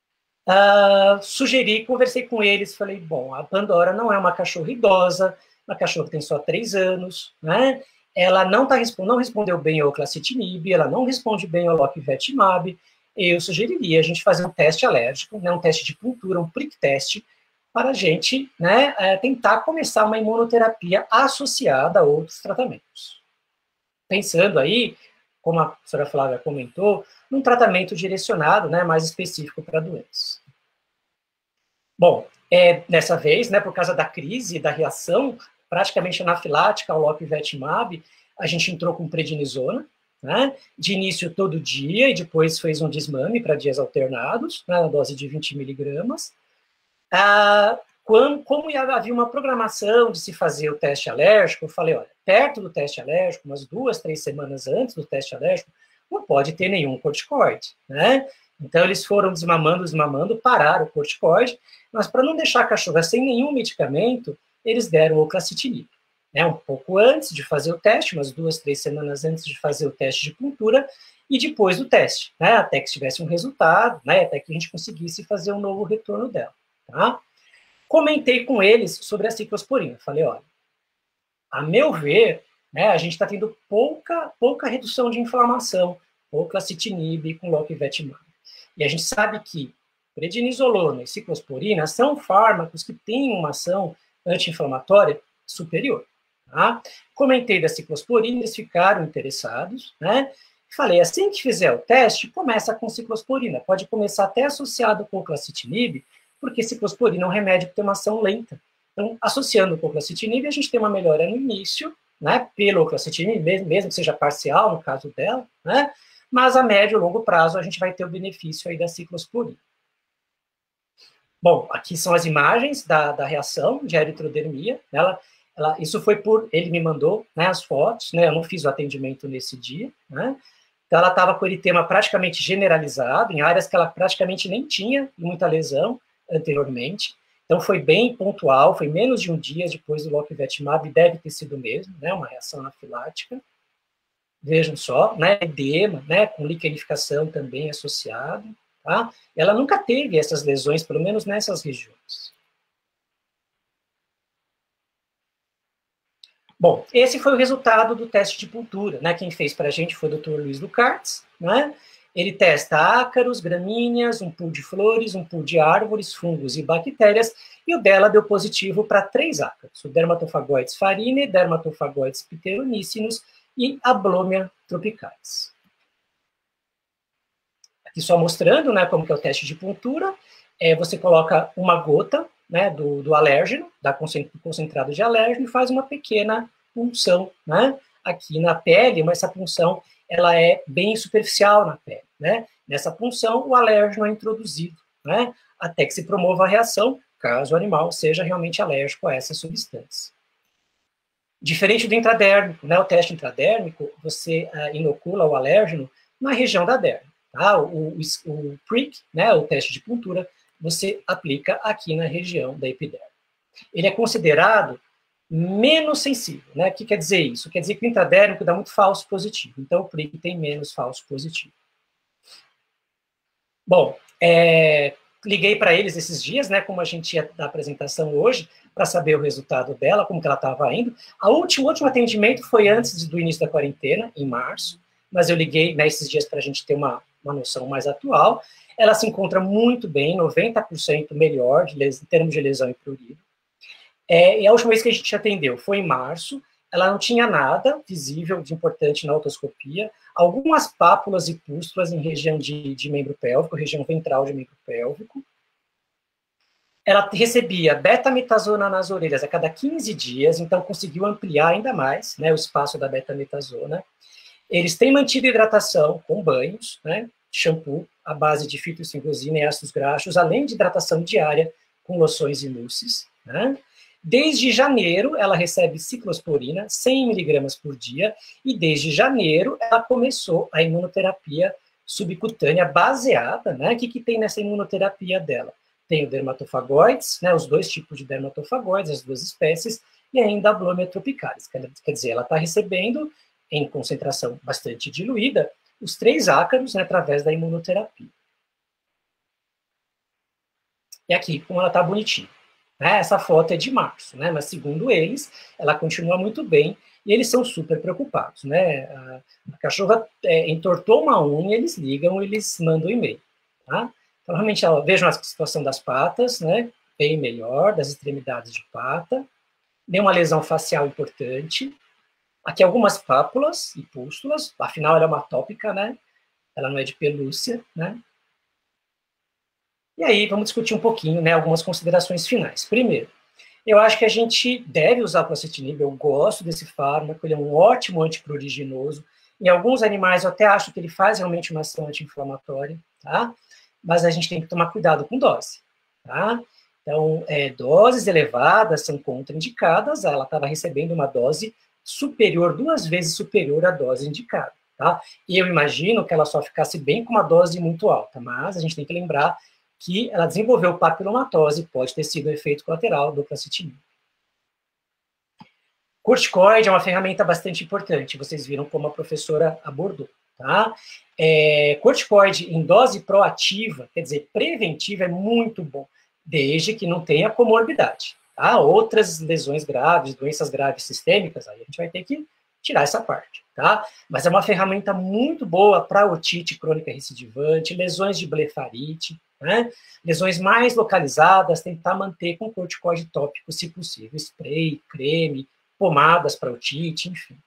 uh, sugeri, conversei com eles, falei, bom, a Pandora não é uma cachorra idosa, uma cachorra que tem só três anos, né? Ela não, tá, não respondeu bem ao classitinib, ela não responde bem ao loquevetimab. Eu sugeriria a gente fazer um teste alérgico, né, um teste de puntura, um prick test, para a gente, né, é, tentar começar uma imunoterapia associada a outros tratamentos. Pensando aí, como a professora Flávia comentou, num tratamento direcionado, né, mais específico para doenças. Bom, é, dessa vez, né, por causa da crise, da reação praticamente anafilática ao loquevetimab, a gente entrou com prednisona, né, de início todo dia, e depois fez um desmame para dias alternados, né, na dose de vinte miligramas. Ah, quando, como havia uma programação de se fazer o teste alérgico, eu falei, olha, perto do teste alérgico, umas duas, três semanas antes do teste alérgico, não pode ter nenhum corticoide, né? Então, eles foram desmamando, desmamando, pararam o corticoide, mas para não deixar a cachorra sem nenhum medicamento, eles deram o classitinib. Né, um pouco antes de fazer o teste, umas duas, três semanas antes de fazer o teste de puntura, e depois do teste, né, até que tivesse um resultado, né, até que a gente conseguisse fazer um novo retorno dela. Tá? Comentei com eles sobre a ciclosporina. Falei, olha, a meu ver, né, a gente está tendo pouca, pouca redução de inflamação, ou classitinib com loquevetimab. E a gente sabe que prednisolona e ciclosporina são fármacos que têm uma ação anti-inflamatória superior. Tá? Comentei da ciclosporina, eles ficaram interessados, né? Falei, assim que fizer o teste, começa com ciclosporina. Pode começar até associado com o classitinib, porque ciclosporina é um remédio que tem uma ação lenta. Então, associando com o classitinib, a gente tem uma melhora no início, né? Pelo classitinib, mesmo, mesmo que seja parcial no caso dela, né? Mas a médio e longo prazo a gente vai ter o benefício aí da ciclosporina. Bom, aqui são as imagens da, da reação de eritrodermia. Ela, ela, isso foi por... Ele me mandou, né, as fotos, né? Eu não fiz o atendimento nesse dia, né? Então, ela estava com eritema praticamente generalizado, em áreas que ela praticamente nem tinha muita lesão anteriormente. Então, foi bem pontual, foi menos de um dia depois do loquevetimab, deve ter sido mesmo, né? Uma reação anafilática. Vejam só, né? Edema, né? Com liquenificação também associado. Tá? Ela nunca teve essas lesões, pelo menos nessas regiões. Bom, esse foi o resultado do teste de puntura, né? Quem fez para a gente foi o doutor Luiz Lucartes, né? Ele testa ácaros, gramíneas, um pool de flores, um pool de árvores, fungos e bactérias, e o dela deu positivo para três ácaros, o Dermatophagoides farinae, Dermatophagoides pteronicinus e Ablomia tropicalis. Aqui só mostrando, né, como que é o teste de puntura, é, você coloca uma gota, né, do, do alérgeno, da concentrado de alérgeno, e faz uma pequena punção, né, aqui na pele, mas essa punção, ela é bem superficial na pele, né, nessa punção o alérgeno é introduzido, né, até que se promova a reação, caso o animal seja realmente alérgico a essa substância. Diferente do intradérmico, né, o teste intradérmico, você uh, inocula o alérgeno na região da derme. Tá? O, o, o prick, né, o teste de puntura, você aplica aqui na região da epiderme. Ele é considerado menos sensível. Né? O que quer dizer isso? Quer dizer que o intradérmico dá muito falso positivo. Então, o prick tem menos falso positivo. Bom, é, liguei para eles esses dias, né, como a gente ia da apresentação hoje, para saber o resultado dela, como que ela estava indo. A última, o último atendimento foi antes do início da quarentena, em março, mas eu liguei nesses né, dias para a gente ter uma, uma noção mais atual. Ela se encontra muito bem, noventa por cento melhor de les, em termos de lesão e prurido. É, e a última vez que a gente atendeu foi em março, ela não tinha nada visível de importante na otoscopia, algumas pápulas e pústulas em região de, de membro pélvico, região ventral de membro pélvico. Ela recebia betametasona nas orelhas a cada quinze dias, então conseguiu ampliar ainda mais, né, o espaço da betametasona. Eles têm mantido hidratação com banhos, né, shampoo, à base de fitoestrogosina e ácidos graxos, além de hidratação diária com loções e mousses. Né. Desde janeiro, ela recebe ciclosporina, cem miligramas por dia, e desde janeiro ela começou a imunoterapia subcutânea baseada, né, o que, que tem nessa imunoterapia dela? Tem o dermatofagoides, né, os dois tipos de dermatofagoides, as duas espécies, e ainda a Ablomia tropicalis. Quer dizer, ela está recebendo, em concentração bastante diluída, os três ácaros, né, através da imunoterapia. E aqui, como ela está bonitinha. Né? Essa foto é de março, né? Mas segundo eles, ela continua muito bem e eles são super preocupados. Né? A, a cachorra é, entortou uma unha, eles ligam, eles mandam um e-mail. Tá? Então, realmente, ó, vejam a situação das patas, né? Bem melhor, das extremidades de pata. Nenhuma lesão facial importante. Aqui algumas pápulas e pústulas, afinal ela é uma tópica, né? Ela não é de pelúcia, né? E aí, vamos discutir um pouquinho, né, algumas considerações finais. Primeiro, eu acho que a gente deve usar o prasetinib, eu gosto desse fármaco, ele é um ótimo antipruriginoso. Em alguns animais, eu até acho que ele faz realmente uma ação anti-inflamatória, tá? Mas a gente tem que tomar cuidado com dose, tá? Então, é, doses elevadas são contraindicadas, ela estava recebendo uma dose superior, duas vezes superior à dose indicada, tá? E eu imagino que ela só ficasse bem com uma dose muito alta, mas a gente tem que lembrar que ela desenvolveu papilomatose, pode ter sido um efeito colateral do prasetinib. Corticoide é uma ferramenta bastante importante, vocês viram como a professora abordou, tá? É, corticoide em dose proativa, quer dizer, preventiva, é muito bom, desde que não tenha comorbidade, tá? Outras lesões graves, doenças graves sistêmicas, aí a gente vai ter que tirar essa parte, tá? Mas é uma ferramenta muito boa para otite crônica recidivante, lesões de blefarite, né? Lesões mais localizadas, tentar manter com corticoide tópico, se possível, spray, creme, pomadas para otite, enfim.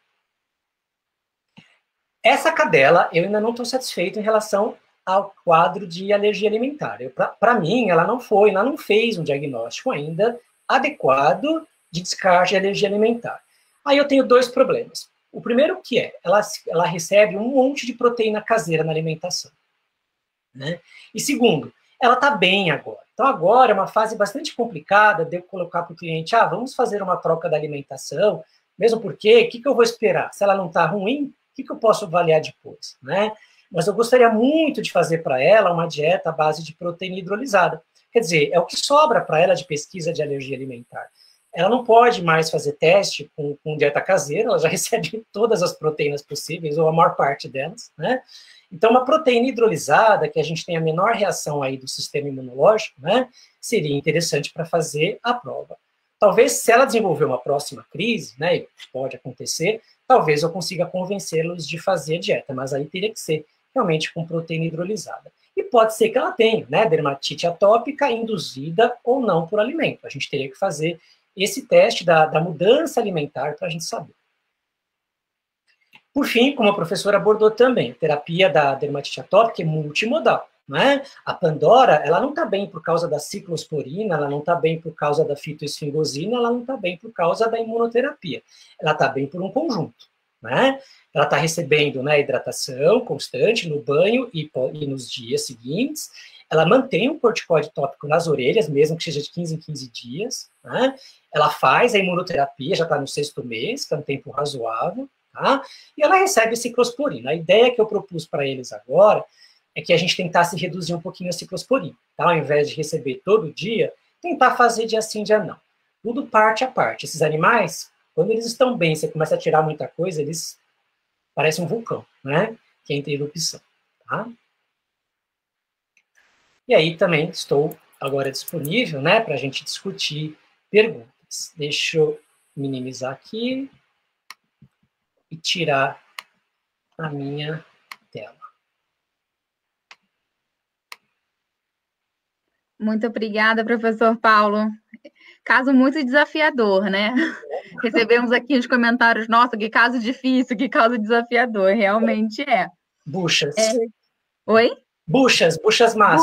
Essa cadela, eu ainda não estou satisfeito em relação ao quadro de alergia alimentar. Para mim, ela não foi, ela não fez um diagnóstico ainda adequado de descarte de alergia alimentar. Aí eu tenho dois problemas. O primeiro que é, ela, ela recebe um monte de proteína caseira na alimentação. Né? E segundo, ela está bem agora. Então agora é uma fase bastante complicada de eu colocar para o cliente, ah, vamos fazer uma troca da alimentação, mesmo porque, o que, que eu vou esperar? Se ela não está ruim, o que, que eu posso avaliar depois? Né? Mas eu gostaria muito de fazer para ela uma dieta à base de proteína hidrolisada. Quer dizer, é o que sobra para ela de pesquisa de alergia alimentar. Ela não pode mais fazer teste com, com dieta caseira, ela já recebe todas as proteínas possíveis, ou a maior parte delas, né? Então, uma proteína hidrolisada, que a gente tem a menor reação aí do sistema imunológico, né, seria interessante para fazer a prova. Talvez, se ela desenvolver uma próxima crise, né, pode acontecer, talvez eu consiga convencê-los de fazer a dieta, mas aí teria que ser realmente com proteína hidrolisada. E pode ser que ela tenha, né, dermatite atópica induzida ou não por alimento. A gente teria que fazer esse teste da, da mudança alimentar para a gente saber. Por fim, como a professora abordou também, a terapia da dermatite atópica é multimodal. Né? A Pandora, ela não está bem por causa da ciclosporina, ela não está bem por causa da fitoesfingosina, ela não está bem por causa da imunoterapia. Ela está bem por um conjunto. Né? Ela está recebendo, né, hidratação constante no banho e, e nos dias seguintes. Ela mantém um corticoide tópico nas orelhas, mesmo que seja de quinze em quinze dias. Né? Ela faz a imunoterapia, já está no sexto mês, que é um tempo razoável. Tá? E ela recebe ciclosporina. A ideia que eu propus para eles agora é que a gente tentasse reduzir um pouquinho a ciclosporina. Tá? Ao invés de receber todo dia, tentar fazer dia sim, dia não. Tudo parte a parte. Esses animais, quando eles estão bem, você começa a tirar muita coisa, eles parecem um vulcão, né? Que entra em erupção. Tá? E aí também estou agora disponível, né, para a gente discutir perguntas. Deixa eu minimizar aqui e tirar a minha tela. Muito obrigada, professor Paulo. Caso muito desafiador, né? Recebemos aqui os comentários, nossa, que caso difícil, que caso desafiador, realmente é. Buchas. É... Oi? Buchas, buchas massas.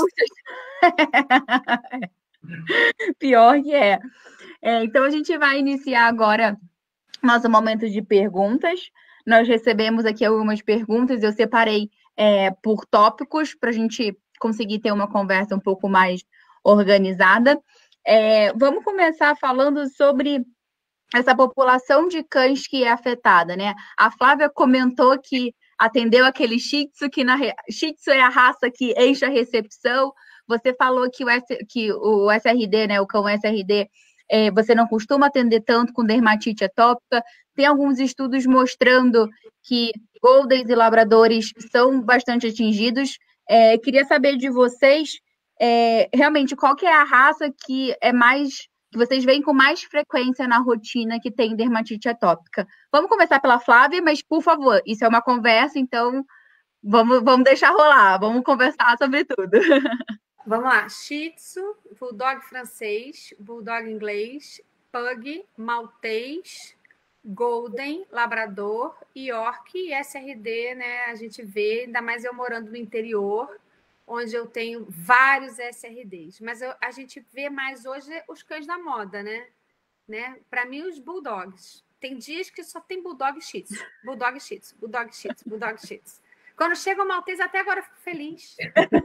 Pior que é. é. Então, a gente vai iniciar agora nosso momento de perguntas. Nós recebemos aqui algumas perguntas, eu separei é, por tópicos, para a gente conseguir ter uma conversa um pouco mais organizada. É, vamos começar falando sobre essa população de cães que é afetada, né? A Flávia comentou que atendeu aquele Shih Tzu, que na Shih Tzu é a raça que enche a recepção. Você falou que o, S, que o S R D, né, o cão S R D, é, você não costuma atender tanto com dermatite atópica. Tem alguns estudos mostrando que Goldens e Labradores são bastante atingidos. É, queria saber de vocês é, realmente, qual que é a raça que é mais que vocês veem com mais frequência na rotina que tem dermatite atópica? Vamos começar pela Flávia, mas, por favor, isso é uma conversa, então vamos, vamos deixar rolar, vamos conversar sobre tudo. Vamos lá. Shih Tzu, Bulldog francês, Bulldog inglês, Pug, Maltês, Golden, Labrador, York e S R D, né? A gente vê, ainda mais eu morando no interior, onde eu tenho vários S R Ds. Mas eu, a gente vê mais hoje os cães da moda, né? né? Para mim, os Bulldogs. Tem dias que só tem Bulldog Shih Tzu, Bulldog Shih Tzu, Bulldog Shih Tzu, Bulldog Shih Tzu. Quando chega o Maltês, até agora eu fico feliz.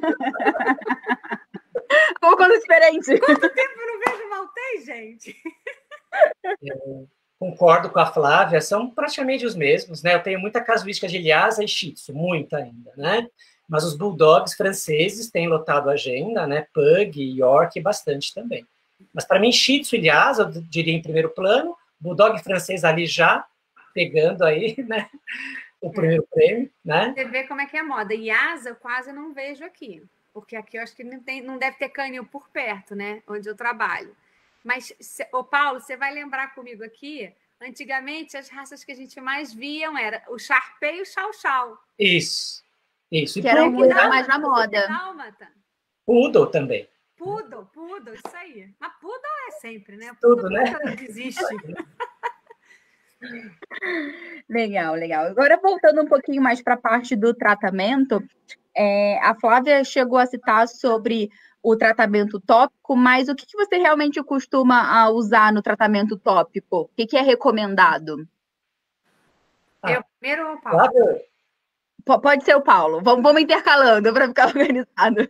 Como coisa diferente. Quanto tempo eu não vejo o Maltês, gente? Eu concordo com a Flávia, são praticamente os mesmos, né? Eu tenho muita casuística de Lhasa e Shih Tzu, muita ainda, né? Mas os Bulldogs franceses têm lotado a agenda, né? Pug, York, bastante também. Mas para mim, Shih Tzu e Lhasa, eu diria em primeiro plano, Bulldog francês ali já pegando aí, né? O primeiro é. prêmio, né? Você vê como é que é a moda. Lhasa eu quase não vejo aqui, porque aqui eu acho que não, tem, não deve ter canil por perto, né? Onde eu trabalho. Mas, ô Paulo, você vai lembrar comigo aqui, antigamente as raças que a gente mais viam era o Shar-Pei e o Chow-Chow. Isso, isso. E que eram muito mais na moda. Dálmata. Poodle também. Poodle, Poodle, isso aí. Mas Poodle é sempre, né? Tudo, Poodle né? Não desiste. Legal, legal. Agora, voltando um pouquinho mais para a parte do tratamento, é, a Flávia chegou a citar sobre o tratamento tópico, mas o que, que você realmente costuma usar no tratamento tópico? O que, que é recomendado? Ah, eu primeiro ou o Paulo? Flávia? P- pode ser o Paulo. Vamos, vamos intercalando para ficar organizado.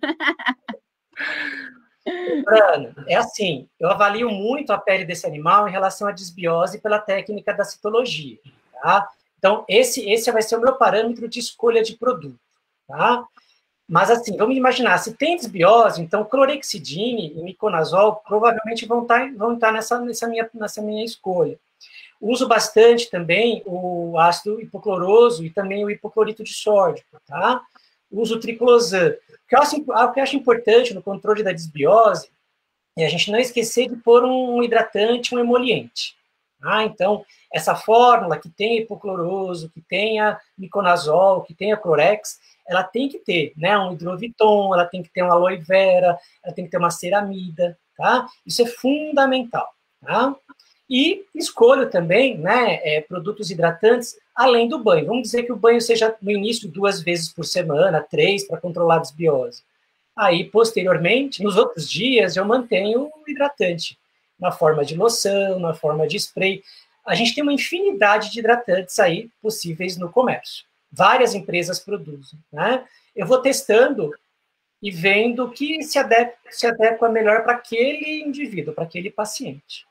Ana, é assim, eu avalio muito a pele desse animal em relação à desbiose pela técnica da citologia, tá? Então, esse, esse vai ser o meu parâmetro de escolha de produto, tá? Mas, assim, vamos imaginar, se tem desbiose, então clorexidine e miconazol provavelmente vão estar, vão estar nessa, nessa, minha, nessa minha escolha. Uso bastante também o ácido hipocloroso e também o hipoclorito de sódio, tá? Uso triclosan. O que eu acho, o que eu acho importante no controle da desbiose é a gente não esquecer de pôr um hidratante, um emoliente. Ah, então, essa fórmula que tem hipocloroso, que tenha miconazol, que tenha clorex, ela tem que ter, né, um hidroviton, ela tem que ter uma aloe vera, ela tem que ter uma ceramida, tá? Isso é fundamental, tá? E escolho também, né, é, produtos hidratantes além do banho. Vamos dizer que o banho seja no início duas vezes por semana, três, para controlar a desbiose. Aí, posteriormente, nos outros dias, eu mantenho o hidratante na forma de loção, na forma de spray. A gente tem uma infinidade de hidratantes aí possíveis no comércio. Várias empresas produzem, né? Eu vou testando e vendo o que se adequa, se adequa melhor para aquele indivíduo, para aquele paciente.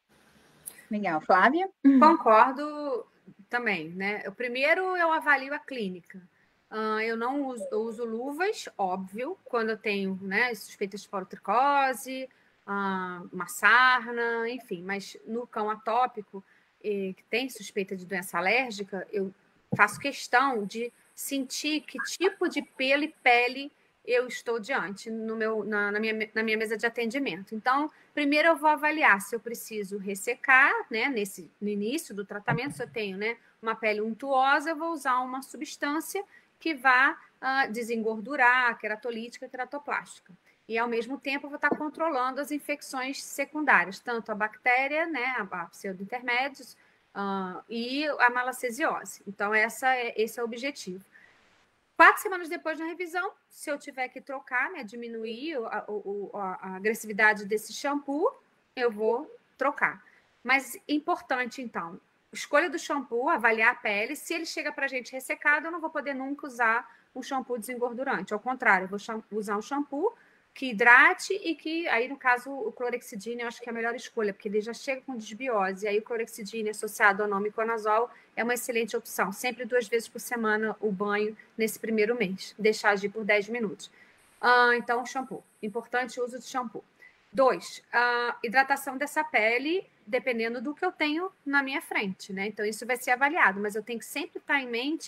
Legal. Flávia? Concordo também, né? O primeiro eu avalio a clínica. Uh, eu não uso, eu uso luvas, óbvio, quando eu tenho, né, suspeitas de porotricose, uh, uma sarna, enfim, mas no cão atópico, eh, que tem suspeita de doença alérgica, eu faço questão de sentir que tipo de pelo e pele eu estou diante no meu, na, na, minha, na minha mesa de atendimento. Então, primeiro eu vou avaliar se eu preciso ressecar, né, nesse, no início do tratamento, se eu tenho, né, uma pele untuosa, eu vou usar uma substância que vá uh, desengordurar a queratolítica e a queratoplástica. E, ao mesmo tempo, eu vou estar controlando as infecções secundárias, tanto a bactéria, né, a pseudointermédios, uh, e a malacesiose. Então, essa é, esse é o objetivo. Quatro semanas depois da revisão, se eu tiver que trocar, né, diminuir a, a, a agressividade desse shampoo, eu vou trocar. Mas importante, então, escolha do shampoo, avaliar a pele. Se ele chega para a gente ressecado, eu não vou poder nunca usar um shampoo desengordurante. Ao contrário, eu vou usar um shampoo que hidrate e que, aí no caso, o clorexidine eu acho que é a melhor escolha, porque ele já chega com desbiose. E aí o clorexidine associado ao miconazol é uma excelente opção. Sempre duas vezes por semana o banho nesse primeiro mês. Deixar agir por dez minutos. Ah, então, shampoo. Importante o uso de shampoo. Dois, a hidratação dessa pele, dependendo do que eu tenho na minha frente, né? Então, isso vai ser avaliado, mas eu tenho que sempre estar em mente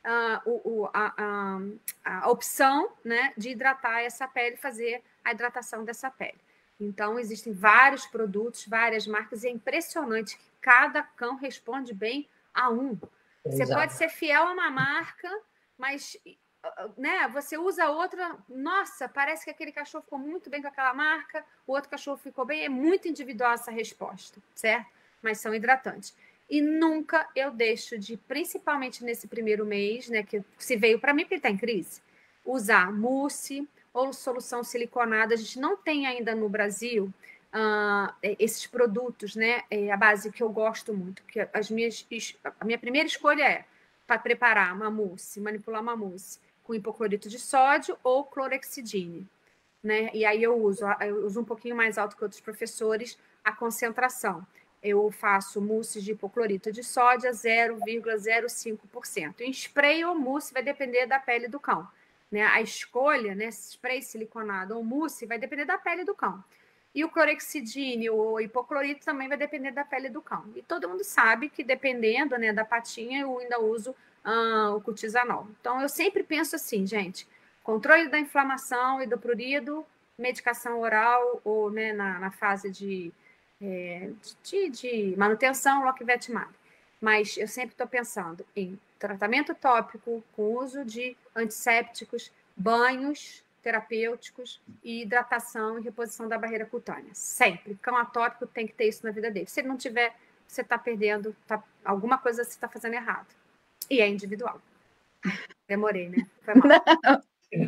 uh, o, o, a, a, a opção, né, de hidratar essa pele, fazer a hidratação dessa pele. Então, existem vários produtos, várias marcas, e é impressionante que cada cão responde bem a um. Você Exato. pode ser fiel a uma marca, mas, né, você usa outra, nossa, parece que aquele cachorro ficou muito bem com aquela marca, o outro cachorro ficou bem, é muito individual essa resposta, certo? Mas são hidratantes. E nunca eu deixo de, principalmente nesse primeiro mês, né, que se veio para mim porque ele está em crise, usar mousse ou solução siliconada. A gente não tem ainda no Brasil uh, esses produtos, né, a base que eu gosto muito, que as minhas, a minha primeira escolha é para preparar uma mousse, manipular uma mousse com hipoclorito de sódio ou clorexidine, né? E aí eu uso, eu uso um pouquinho mais alto que outros professores a concentração. Eu faço mousse de hipoclorito de sódio a zero vírgula zero cinco por cento. Em spray ou mousse vai depender da pele do cão, né? A escolha, né, spray siliconado ou mousse, vai depender da pele do cão. E o clorexidine ou hipoclorito também vai depender da pele do cão. E todo mundo sabe que, dependendo, né, da patinha, eu ainda uso ah, o cortisanol. Então, eu sempre penso assim, gente, controle da inflamação e do prurido, medicação oral ou, né, na, na fase de, é, de, de manutenção, Lockvetimab. Mas eu sempre estou pensando em tratamento tópico com uso de antissépticos, banhos terapêuticos e hidratação e reposição da barreira cutânea. Sempre. Cão atópico tem que ter isso na vida dele. Se ele não tiver, você está perdendo, tá, alguma coisa você está fazendo errado. E é individual. Demorei, né? Foi mal. Não.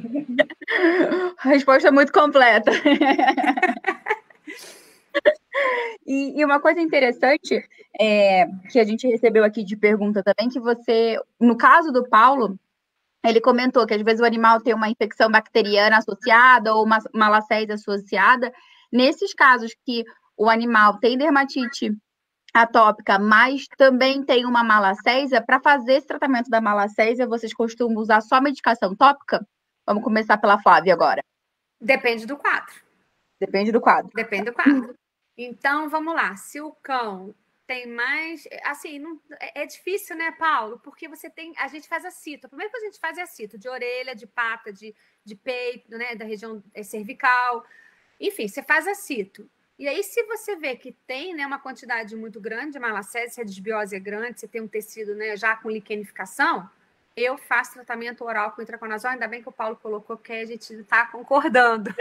A resposta é muito completa. E, e uma coisa interessante é, que a gente recebeu aqui de pergunta também, que você, no caso do Paulo, ele comentou que às vezes o animal tem uma infecção bacteriana associada ou uma malacese associada. Nesses casos que o animal tem dermatite atópica, mas também tem uma malacésia, para fazer esse tratamento da malacésia, vocês costumam usar só medicação tópica? Vamos começar pela Flávia agora. Depende do quadro. Depende do quadro. Depende do quadro. Então, vamos lá. Se o cão tem mais... Assim, não, é, é difícil, né, Paulo? Porque você tem... A gente faz a cito. A primeira coisa que a gente faz é a cito. De orelha, de pata, de, de peito, né? Da região cervical. Enfim, você faz a cito. E aí, se você vê que tem, né, uma quantidade muito grande de malacésia, se a desbiose é grande, você tem um tecido, né, já com liquenificação, eu faço tratamento oral com itraconazol. Ainda bem que o Paulo colocou, porque a gente está concordando.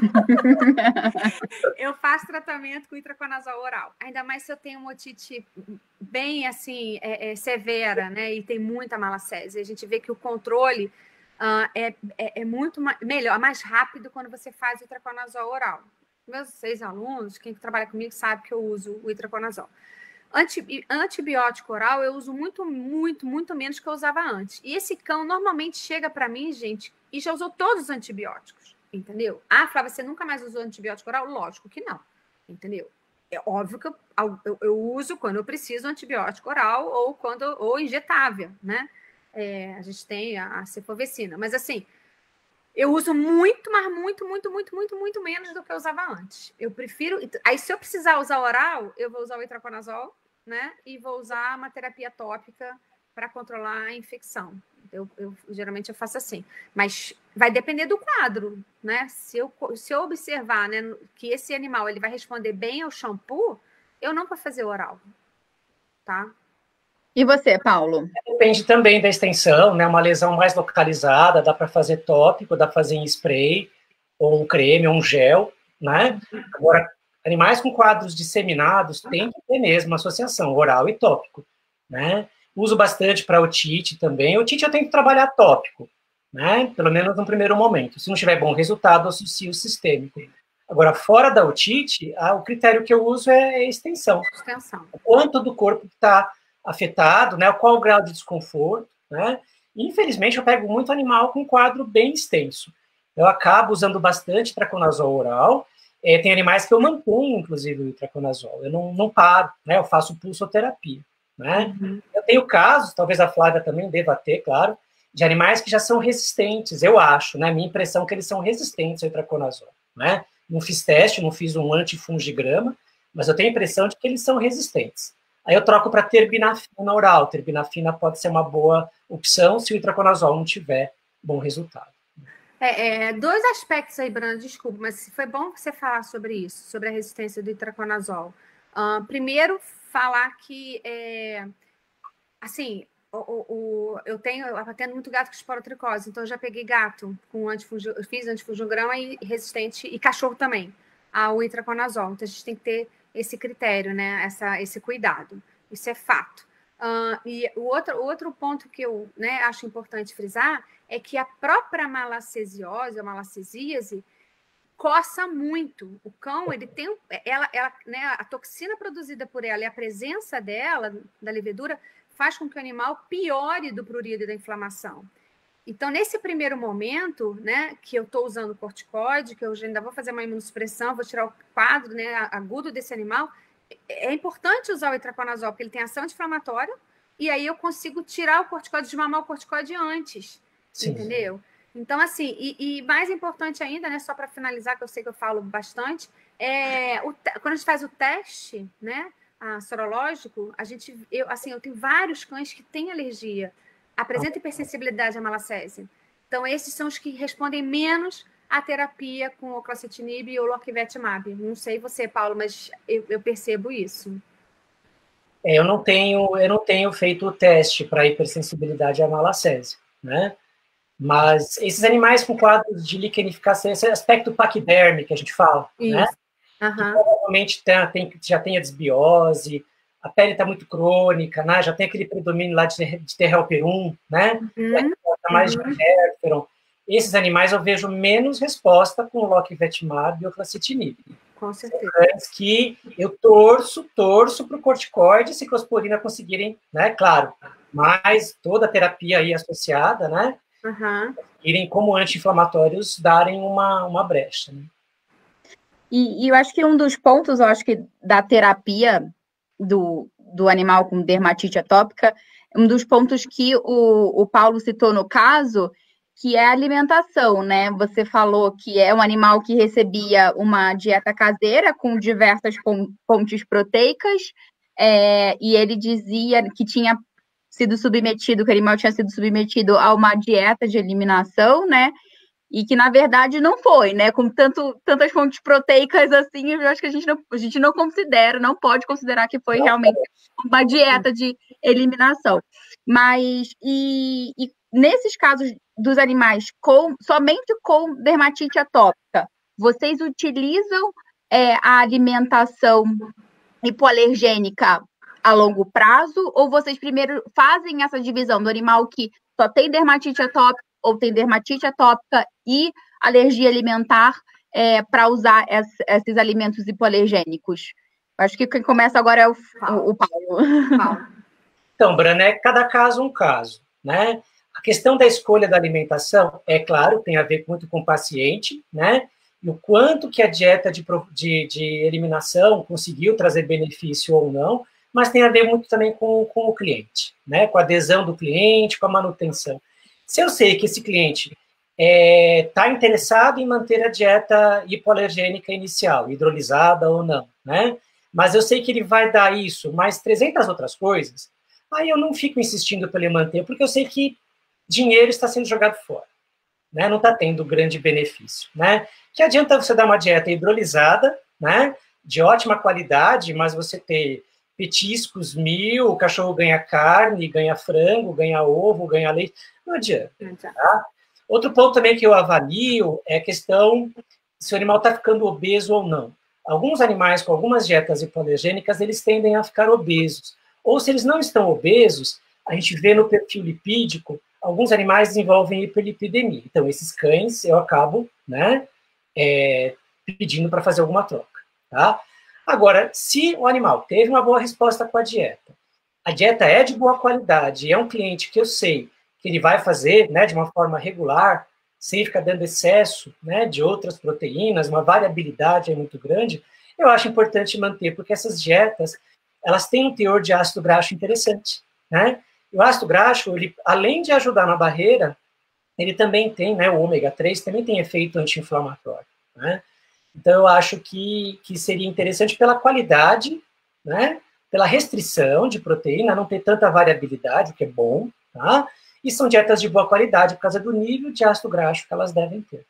Eu faço tratamento com itraconazol oral. Ainda mais se eu tenho uma otite bem, assim, é, é, severa, né, e tem muita malacésia. A gente vê que o controle uh, é, é, é muito mais, melhor, mais rápido quando você faz o itraconazol oral. Meus seis alunos, quem trabalha comigo sabe que eu uso o itraconazol. Anti, antibiótico oral eu uso muito, muito, muito menos que eu usava antes. E esse cão normalmente chega para mim, gente, e já usou todos os antibióticos, entendeu? Ah, Flávia, você nunca mais usou antibiótico oral? Lógico que não, entendeu? É óbvio que eu, eu, eu uso quando eu preciso antibiótico oral ou, quando, ou injetável, né? É, a gente tem a, a cefovecina, mas assim... Eu uso muito, mas muito, muito, muito, muito, muito menos do que eu usava antes. Eu prefiro... Aí, se eu precisar usar oral, eu vou usar o itraconazol, né? E vou usar uma terapia tópica para controlar a infecção. Eu, eu, geralmente, eu faço assim. Mas vai depender do quadro, né? Se eu, se eu observar, né, que esse animal ele vai responder bem ao shampoo, eu não vou fazer oral, tá? E você, Paulo? Depende também da extensão, né? Uma lesão mais localizada, dá para fazer tópico, dá para fazer em spray, ou um creme, ou um gel, né? Agora, animais com quadros disseminados tem que ter mesmo uma associação oral e tópico, né? Uso bastante para otite também. Otite eu tenho que trabalhar tópico, né? Pelo menos no primeiro momento. Se não tiver bom resultado, eu associo o sistêmico. Agora, fora da otite, o critério que eu uso é a extensão. Extensão. O quanto do corpo está afetado, né? Qual o grau de desconforto, né? E, infelizmente, eu pego muito animal com quadro bem extenso. Eu acabo usando bastante itraconazol oral. É, tem animais que eu mantenho, inclusive, o itraconazol. Eu não, não paro, né? Eu faço pulsoterapia, né? Uhum. Eu tenho casos, talvez a Flávia também deva ter, claro, de animais que já são resistentes, eu acho, né? Minha impressão é que eles são resistentes ao itraconazol, né? Não fiz teste, não fiz um antifungigrama, mas eu tenho a impressão de que eles são resistentes. aí eu troco para terbinafina oral. Terbinafina pode ser uma boa opção se o itraconazol não tiver bom resultado. É, é, dois aspectos aí, Brana, desculpa, mas foi bom você falar sobre isso, sobre a resistência do itraconazol. Uh, primeiro, falar que, é, assim, o, o, o, eu tenho, eu atendo muito gato com esporotricose, então eu já peguei gato com antifungil, fiz antifungilgrama e resistente, e cachorro também, ao itraconazol. Então a gente tem que ter esse critério, né, essa, esse cuidado. Isso é fato. Uh, e o outro, o outro ponto que eu, né, acho importante frisar é que a própria malacesiose, a malacesíase, coça muito. O cão, ele tem, ela, ela, né, a toxina produzida por ela e a presença dela, da levedura, faz com que o animal piore do prurido e da inflamação. Então, nesse primeiro momento, né, que eu estou usando corticoide, que eu ainda vou fazer uma imunossupressão, vou tirar o quadro, né, agudo desse animal, é importante usar o itraconazol, porque ele tem ação anti-inflamatória, e aí eu consigo tirar o corticoide, desmamar o corticoide antes, Sim. entendeu? Então, assim, e, e mais importante ainda, né, só para finalizar, que eu sei que eu falo bastante, é, o, quando a gente faz o teste, né, a, sorológico, a gente, eu, assim, eu tenho vários cães que têm alergia, apresentam hipersensibilidade à malacésia. Então, esses são os que respondem menos à terapia com o oclacitinib e o loquevetimab. Não sei você, Paulo, mas eu, eu percebo isso. É, eu não tenho, eu não tenho feito o teste para hipersensibilidade à malacésia, né? Mas esses animais com quadros de liquenificação, esse aspecto paquiderme que a gente fala, Isso. né? Uhum. Que provavelmente tem, tem, já tem a desbiose, a pele está muito crônica, né? Já tem aquele predomínio lá de, de T R L P um, né? Uhum. Tá mais uhum. de interferon. Esses animais eu vejo menos resposta com o loquevetimab e o oclacitinib. Com certeza. Que eu torço, torço para o corticoide e ciclosporina conseguirem, né? Claro, mas toda a terapia aí associada, né? Uhum. Irem como anti-inflamatórios darem uma, uma brecha. Né? E, e eu acho que um dos pontos, eu acho que da terapia do, do animal com dermatite atópica, um dos pontos que o, o Paulo citou no caso, que é a alimentação, né? Você falou que é um animal que recebia uma dieta caseira com diversas fontes proteicas, é, e ele dizia que tinha sido submetido, que o animal tinha sido submetido a uma dieta de eliminação, né? E que, na verdade, não foi, né? Com tanto, tantas fontes proteicas assim, eu acho que a gente, não, a gente não considera, não pode considerar que foi realmente uma dieta de eliminação. Mas, e, e nesses casos dos animais com, somente com dermatite atópica, vocês utilizam é, a alimentação hipoalergênica a longo prazo, ou vocês primeiro fazem essa divisão do animal que só tem dermatite atópica ou tem dermatite atópica e alergia alimentar é, para usar es, esses alimentos hipoalergênicos? Acho que quem começa agora é o, o, o Paulo. Paulo. Então, Brana, é cada caso um caso, né? A questão da escolha da alimentação, é claro, tem a ver muito com o paciente, né? E o quanto que a dieta de, de, de eliminação conseguiu trazer benefício ou não, mas tem a ver muito também com, com o cliente, né? Com a adesão do cliente, com a manutenção. Se eu sei que esse cliente está é, interessado em manter a dieta hipoalergênica inicial, hidrolisada ou não, né? Mas eu sei que ele vai dar isso, mais trezentas outras coisas, aí eu não fico insistindo para ele manter, porque eu sei que dinheiro está sendo jogado fora, né? Não está tendo grande benefício, né? Que adianta você dar uma dieta hidrolisada, né? De ótima qualidade, mas você ter petiscos mil, o cachorro ganha carne, ganha frango, ganha ovo, ganha leite, não adianta. Tá? Outro ponto também que eu avalio é a questão se o animal está ficando obeso ou não. Alguns animais com algumas dietas hipoalergênicas, eles tendem a ficar obesos. Ou se eles não estão obesos, a gente vê no perfil lipídico, alguns animais desenvolvem hiperlipidemia. Então, esses cães, eu acabo, né, é, pedindo para fazer alguma troca, tá? Agora, se o animal teve uma boa resposta com a dieta, a dieta é de boa qualidade, é um cliente que eu sei que ele vai fazer, né, de uma forma regular, sem ficar dando excesso, né, de outras proteínas, uma variabilidade é muito grande, eu acho importante manter, porque essas dietas, elas têm um teor de ácido graxo interessante, né? E o ácido graxo, ele, além de ajudar na barreira, ele também tem, né, o ômega três também tem efeito anti-inflamatório, né? Então, eu acho que, que seria interessante pela qualidade, né, pela restrição de proteína, não ter tanta variabilidade, que é bom, tá? E são dietas de boa qualidade por causa do nível de ácido graxo que elas devem ter.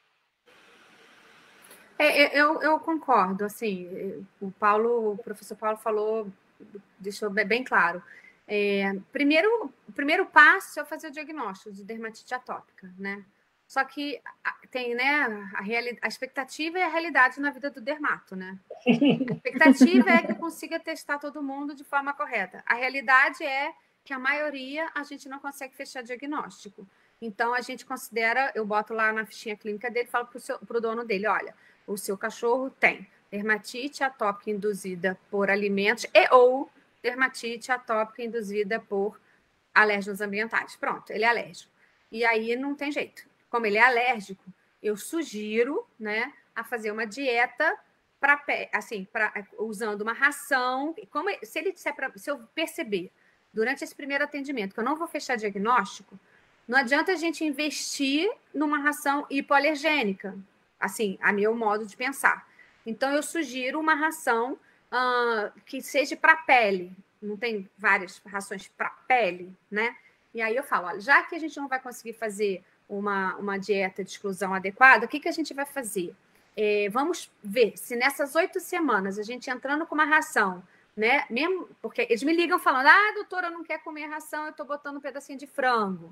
É, eu, eu concordo, assim, o Paulo, o professor Paulo falou, deixou bem claro. É, primeiro, o primeiro passo é fazer o diagnóstico de dermatite atópica, né? Só que tem, né, a, reali- a expectativa e a realidade na vida do dermato, né? A expectativa é que eu consiga testar todo mundo de forma correta. A realidade é que a maioria a gente não consegue fechar diagnóstico. Então, a gente considera, eu boto lá na fichinha clínica dele, falo para o dono dele, olha, o seu cachorro tem dermatite atópica induzida por alimentos e ou dermatite atópica induzida por alérgenos ambientais. Pronto, ele é alérgico. E aí não tem jeito. Como ele é alérgico, eu sugiro, né, a fazer uma dieta para assim, pra, usando uma ração. Como se ele disser pra, se eu perceber durante esse primeiro atendimento que eu não vou fechar diagnóstico, não adianta a gente investir numa ração hipoalergênica, assim, a meu modo de pensar. Então, eu sugiro uma ração uh, que seja para pele. Não tem várias rações para pele, né? E aí eu falo, olha, já que a gente não vai conseguir fazer uma, uma dieta de exclusão adequada, o que, que a gente vai fazer? É, vamos ver se nessas oito semanas a gente entrando com uma ração, né? Mesmo porque eles me ligam falando, ah, doutora, eu não quero comer ração, eu estou botando um pedacinho de frango.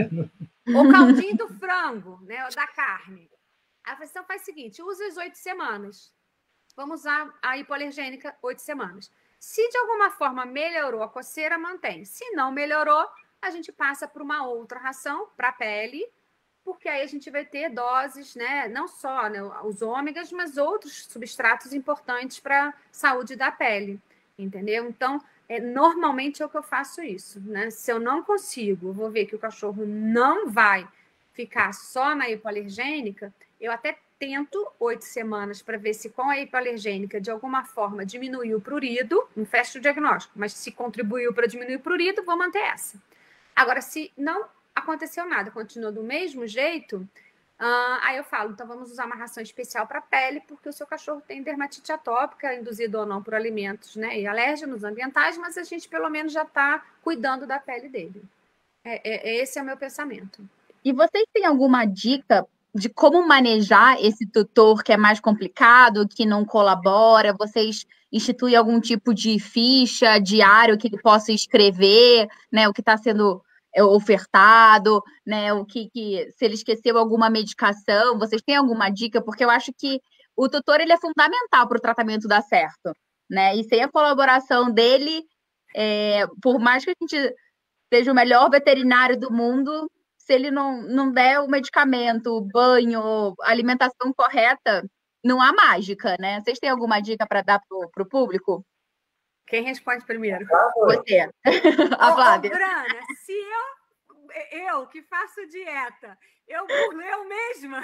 Ou caldinho do frango, né? Da carne. A questão faz o seguinte: usa as oito semanas. Vamos usar a hipoalergênica oito semanas. Se de alguma forma melhorou a coceira, mantém. Se não melhorou, a gente passa para uma outra ração para a pele, porque aí a gente vai ter doses, né? Não só, né, os ômegas, mas outros substratos importantes para a saúde da pele, entendeu? Então, é, normalmente é o que eu faço isso, né? Se eu não consigo, vou ver que o cachorro não vai ficar só na hipoalergênica, eu até tento oito semanas para ver se com a hipoalergênica de alguma forma diminuiu o prurido, não fecho o diagnóstico, mas se contribuiu para diminuir o prurido, vou manter essa. Agora, se não aconteceu nada, continuou do mesmo jeito, uh, aí eu falo, então vamos usar uma ração especial para a pele, porque o seu cachorro tem dermatite atópica, induzida ou não por alimentos, né, e alérgenos ambientais, mas a gente pelo menos já está cuidando da pele dele. É, é, esse é o meu pensamento. E vocês têm alguma dica de como manejar esse tutor que é mais complicado, que não colabora? Vocês instituem algum tipo de ficha, diário que ele possa escrever, né? O que está sendo ofertado, né? O que, que se ele esqueceu alguma medicação, vocês têm alguma dica? Porque eu acho que o tutor ele é fundamental para o tratamento dar certo, né? E sem a colaboração dele, é, por mais que a gente seja o melhor veterinário do mundo, se ele não, não der o medicamento, o banho, a alimentação correta, não há mágica, né? Vocês têm alguma dica para dar para o público? Quem responde primeiro? Você. A Flávia. Ô, Brana, se eu, eu que faço dieta, eu burlo eu mesma.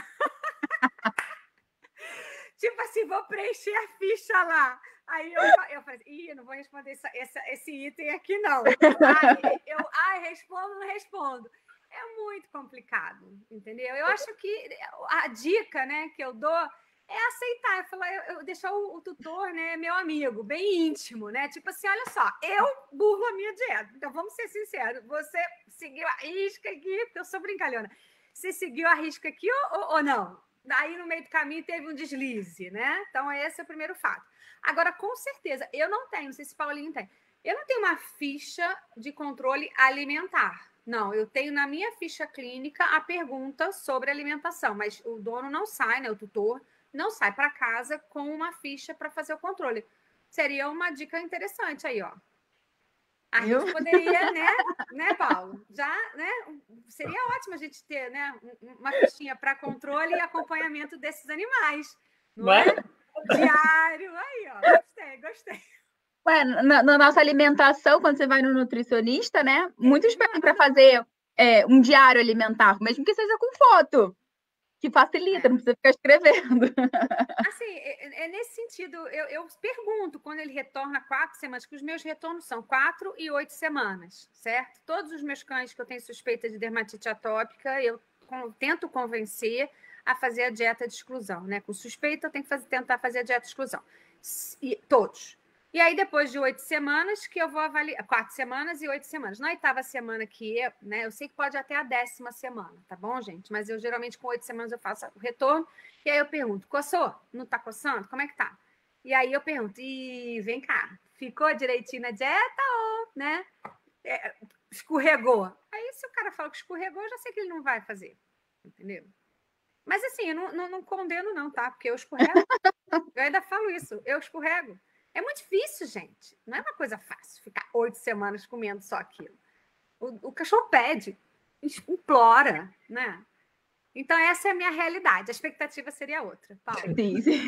Tipo assim, vou preencher a ficha lá. Aí eu, eu falei, ih, não vou responder essa, essa, esse item aqui, não. Ai, eu, ai, respondo, não respondo. É muito complicado, entendeu? Eu acho que a dica, né, que eu dou é aceitar, eu falar, eu, eu deixar o, o tutor, né, meu amigo, bem íntimo, né? Tipo assim, olha só, eu burlo a minha dieta. Então, vamos ser sinceros, você seguiu a risca aqui, porque eu sou brincalhona. Você seguiu a risca aqui ou, ou, ou não? Daí, no meio do caminho, teve um deslize, né? Então, esse é o primeiro fato. Agora, com certeza, eu não tenho, não sei se Paulinho tem, eu não tenho uma ficha de controle alimentar. Não, eu tenho na minha ficha clínica a pergunta sobre alimentação, mas o dono não sai, né? O tutor não sai para casa com uma ficha para fazer o controle. Seria uma dica interessante aí, ó. A gente eu? poderia, né, né, Paulo? Já, né? Seria ótimo a gente ter, né, uma fichinha para controle e acompanhamento desses animais, não é? Diário, aí, ó. Gostei, gostei. Ué, na, na nossa alimentação, quando você vai no nutricionista, né? Muitos pedem para fazer é, um diário alimentar, mesmo que seja com foto, que facilita, é. Não precisa ficar escrevendo. Assim, é, é nesse sentido, eu, eu pergunto quando ele retorna quatro semanas, que os meus retornos são quatro e oito semanas, certo? Todos os meus cães que eu tenho suspeita de dermatite atópica, eu com, tento convencer a fazer a dieta de exclusão, né? Com suspeita, eu tenho que fazer, tentar fazer a dieta de exclusão. E, todos. E aí, depois de oito semanas, que eu vou avaliar, quatro semanas e oito semanas. Na oitava semana que eu, né, eu sei que pode até a décima semana, tá bom, gente? Mas eu, geralmente, com oito semanas, eu faço o retorno, e aí eu pergunto, coçou? Não tá coçando? Como é que tá? E aí eu pergunto, e vem cá, ficou direitinho na dieta ou, né, é, escorregou? Aí, se o cara fala que escorregou, eu já sei que ele não vai fazer, entendeu? Mas, assim, eu não, não, não condeno não, tá? Porque eu escorrego. Eu ainda falo isso, eu escorrego. É muito difícil, gente. Não é uma coisa fácil ficar oito semanas comendo só aquilo. O, o cachorro pede, implora, né? Então, essa é a minha realidade. A expectativa seria outra. Paulo. Sim, sim.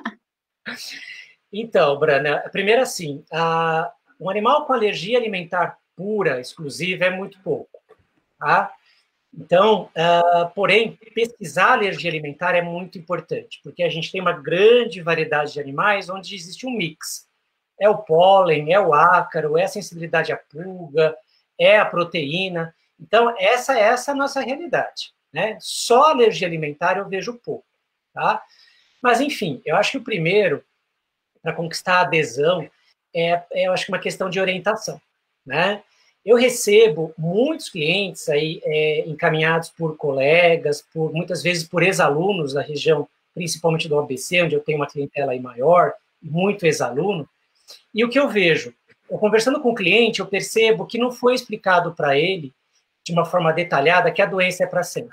Então, Brana, primeiro assim, a, um animal com alergia alimentar pura, exclusiva, é muito pouco, tá? Então, uh, porém, pesquisar alergia alimentar é muito importante, porque a gente tem uma grande variedade de animais onde existe um mix. É o pólen, é o ácaro, é a sensibilidade à pulga, é a proteína. Então, essa, essa é a nossa realidade, né? Só alergia alimentar eu vejo pouco, tá? Mas, enfim, eu acho que o primeiro, para conquistar a adesão, é, é, eu acho que uma questão de orientação, né? Eu recebo muitos clientes aí é, encaminhados por colegas, por muitas vezes por ex-alunos da região, principalmente do A B C, onde eu tenho uma clientela aí maior, muito ex-aluno, e o que eu vejo? Eu, conversando com o cliente, eu percebo que não foi explicado para ele, de uma forma detalhada, que a doença é para sempre.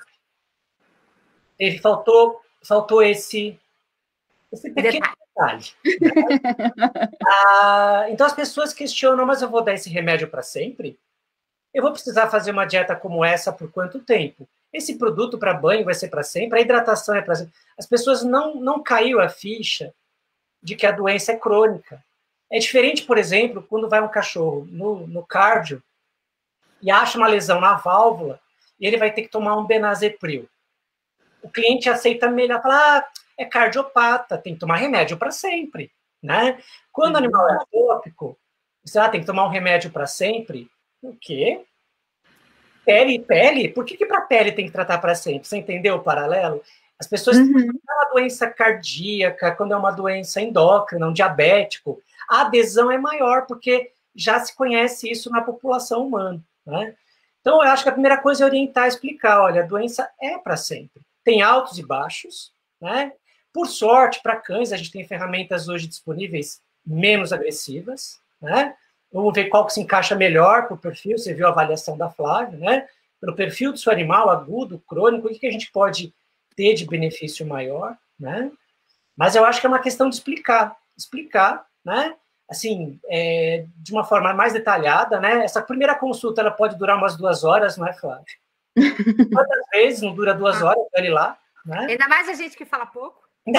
Ele faltou, faltou esse, esse pequeno detalhe. Né? Ah, então as pessoas questionam, mas eu vou dar esse remédio para sempre? Eu vou precisar fazer uma dieta como essa por quanto tempo? Esse produto para banho vai ser para sempre? A hidratação é para sempre? As pessoas não, não caiu a ficha de que a doença é crônica. É diferente, por exemplo, quando vai um cachorro no, no cardio e acha uma lesão na válvula e ele vai ter que tomar um benazepril. O cliente aceita melhor, fala, ah, é cardiopata, tem que tomar remédio para sempre. Né? Quando o animal é atópico, você ah, tem que tomar um remédio para sempre. O quê? Pele, pele? Por que, que para pele tem que tratar para sempre? Você entendeu o paralelo? As pessoas, uhum. Quando é uma doença cardíaca, quando é uma doença endócrina, um diabético, a adesão é maior, porque já se conhece isso na população humana. Né? Então, eu acho que a primeira coisa é orientar, explicar, olha, a doença é para sempre. Tem altos e baixos, né? Por sorte, para cães, a gente tem ferramentas hoje disponíveis menos agressivas, né? Vamos ver qual que se encaixa melhor para o perfil, você viu a avaliação da Flávia, né? Pelo perfil do seu animal, agudo, crônico, o que a gente pode ter de benefício maior, né? Mas eu acho que é uma questão de explicar, explicar, né? Assim, é, de uma forma mais detalhada, né? Essa primeira consulta, ela pode durar umas duas horas, não é, Flávia? Quantas vezes não dura duas horas, olha lá, né? Ainda mais a gente que fala pouco.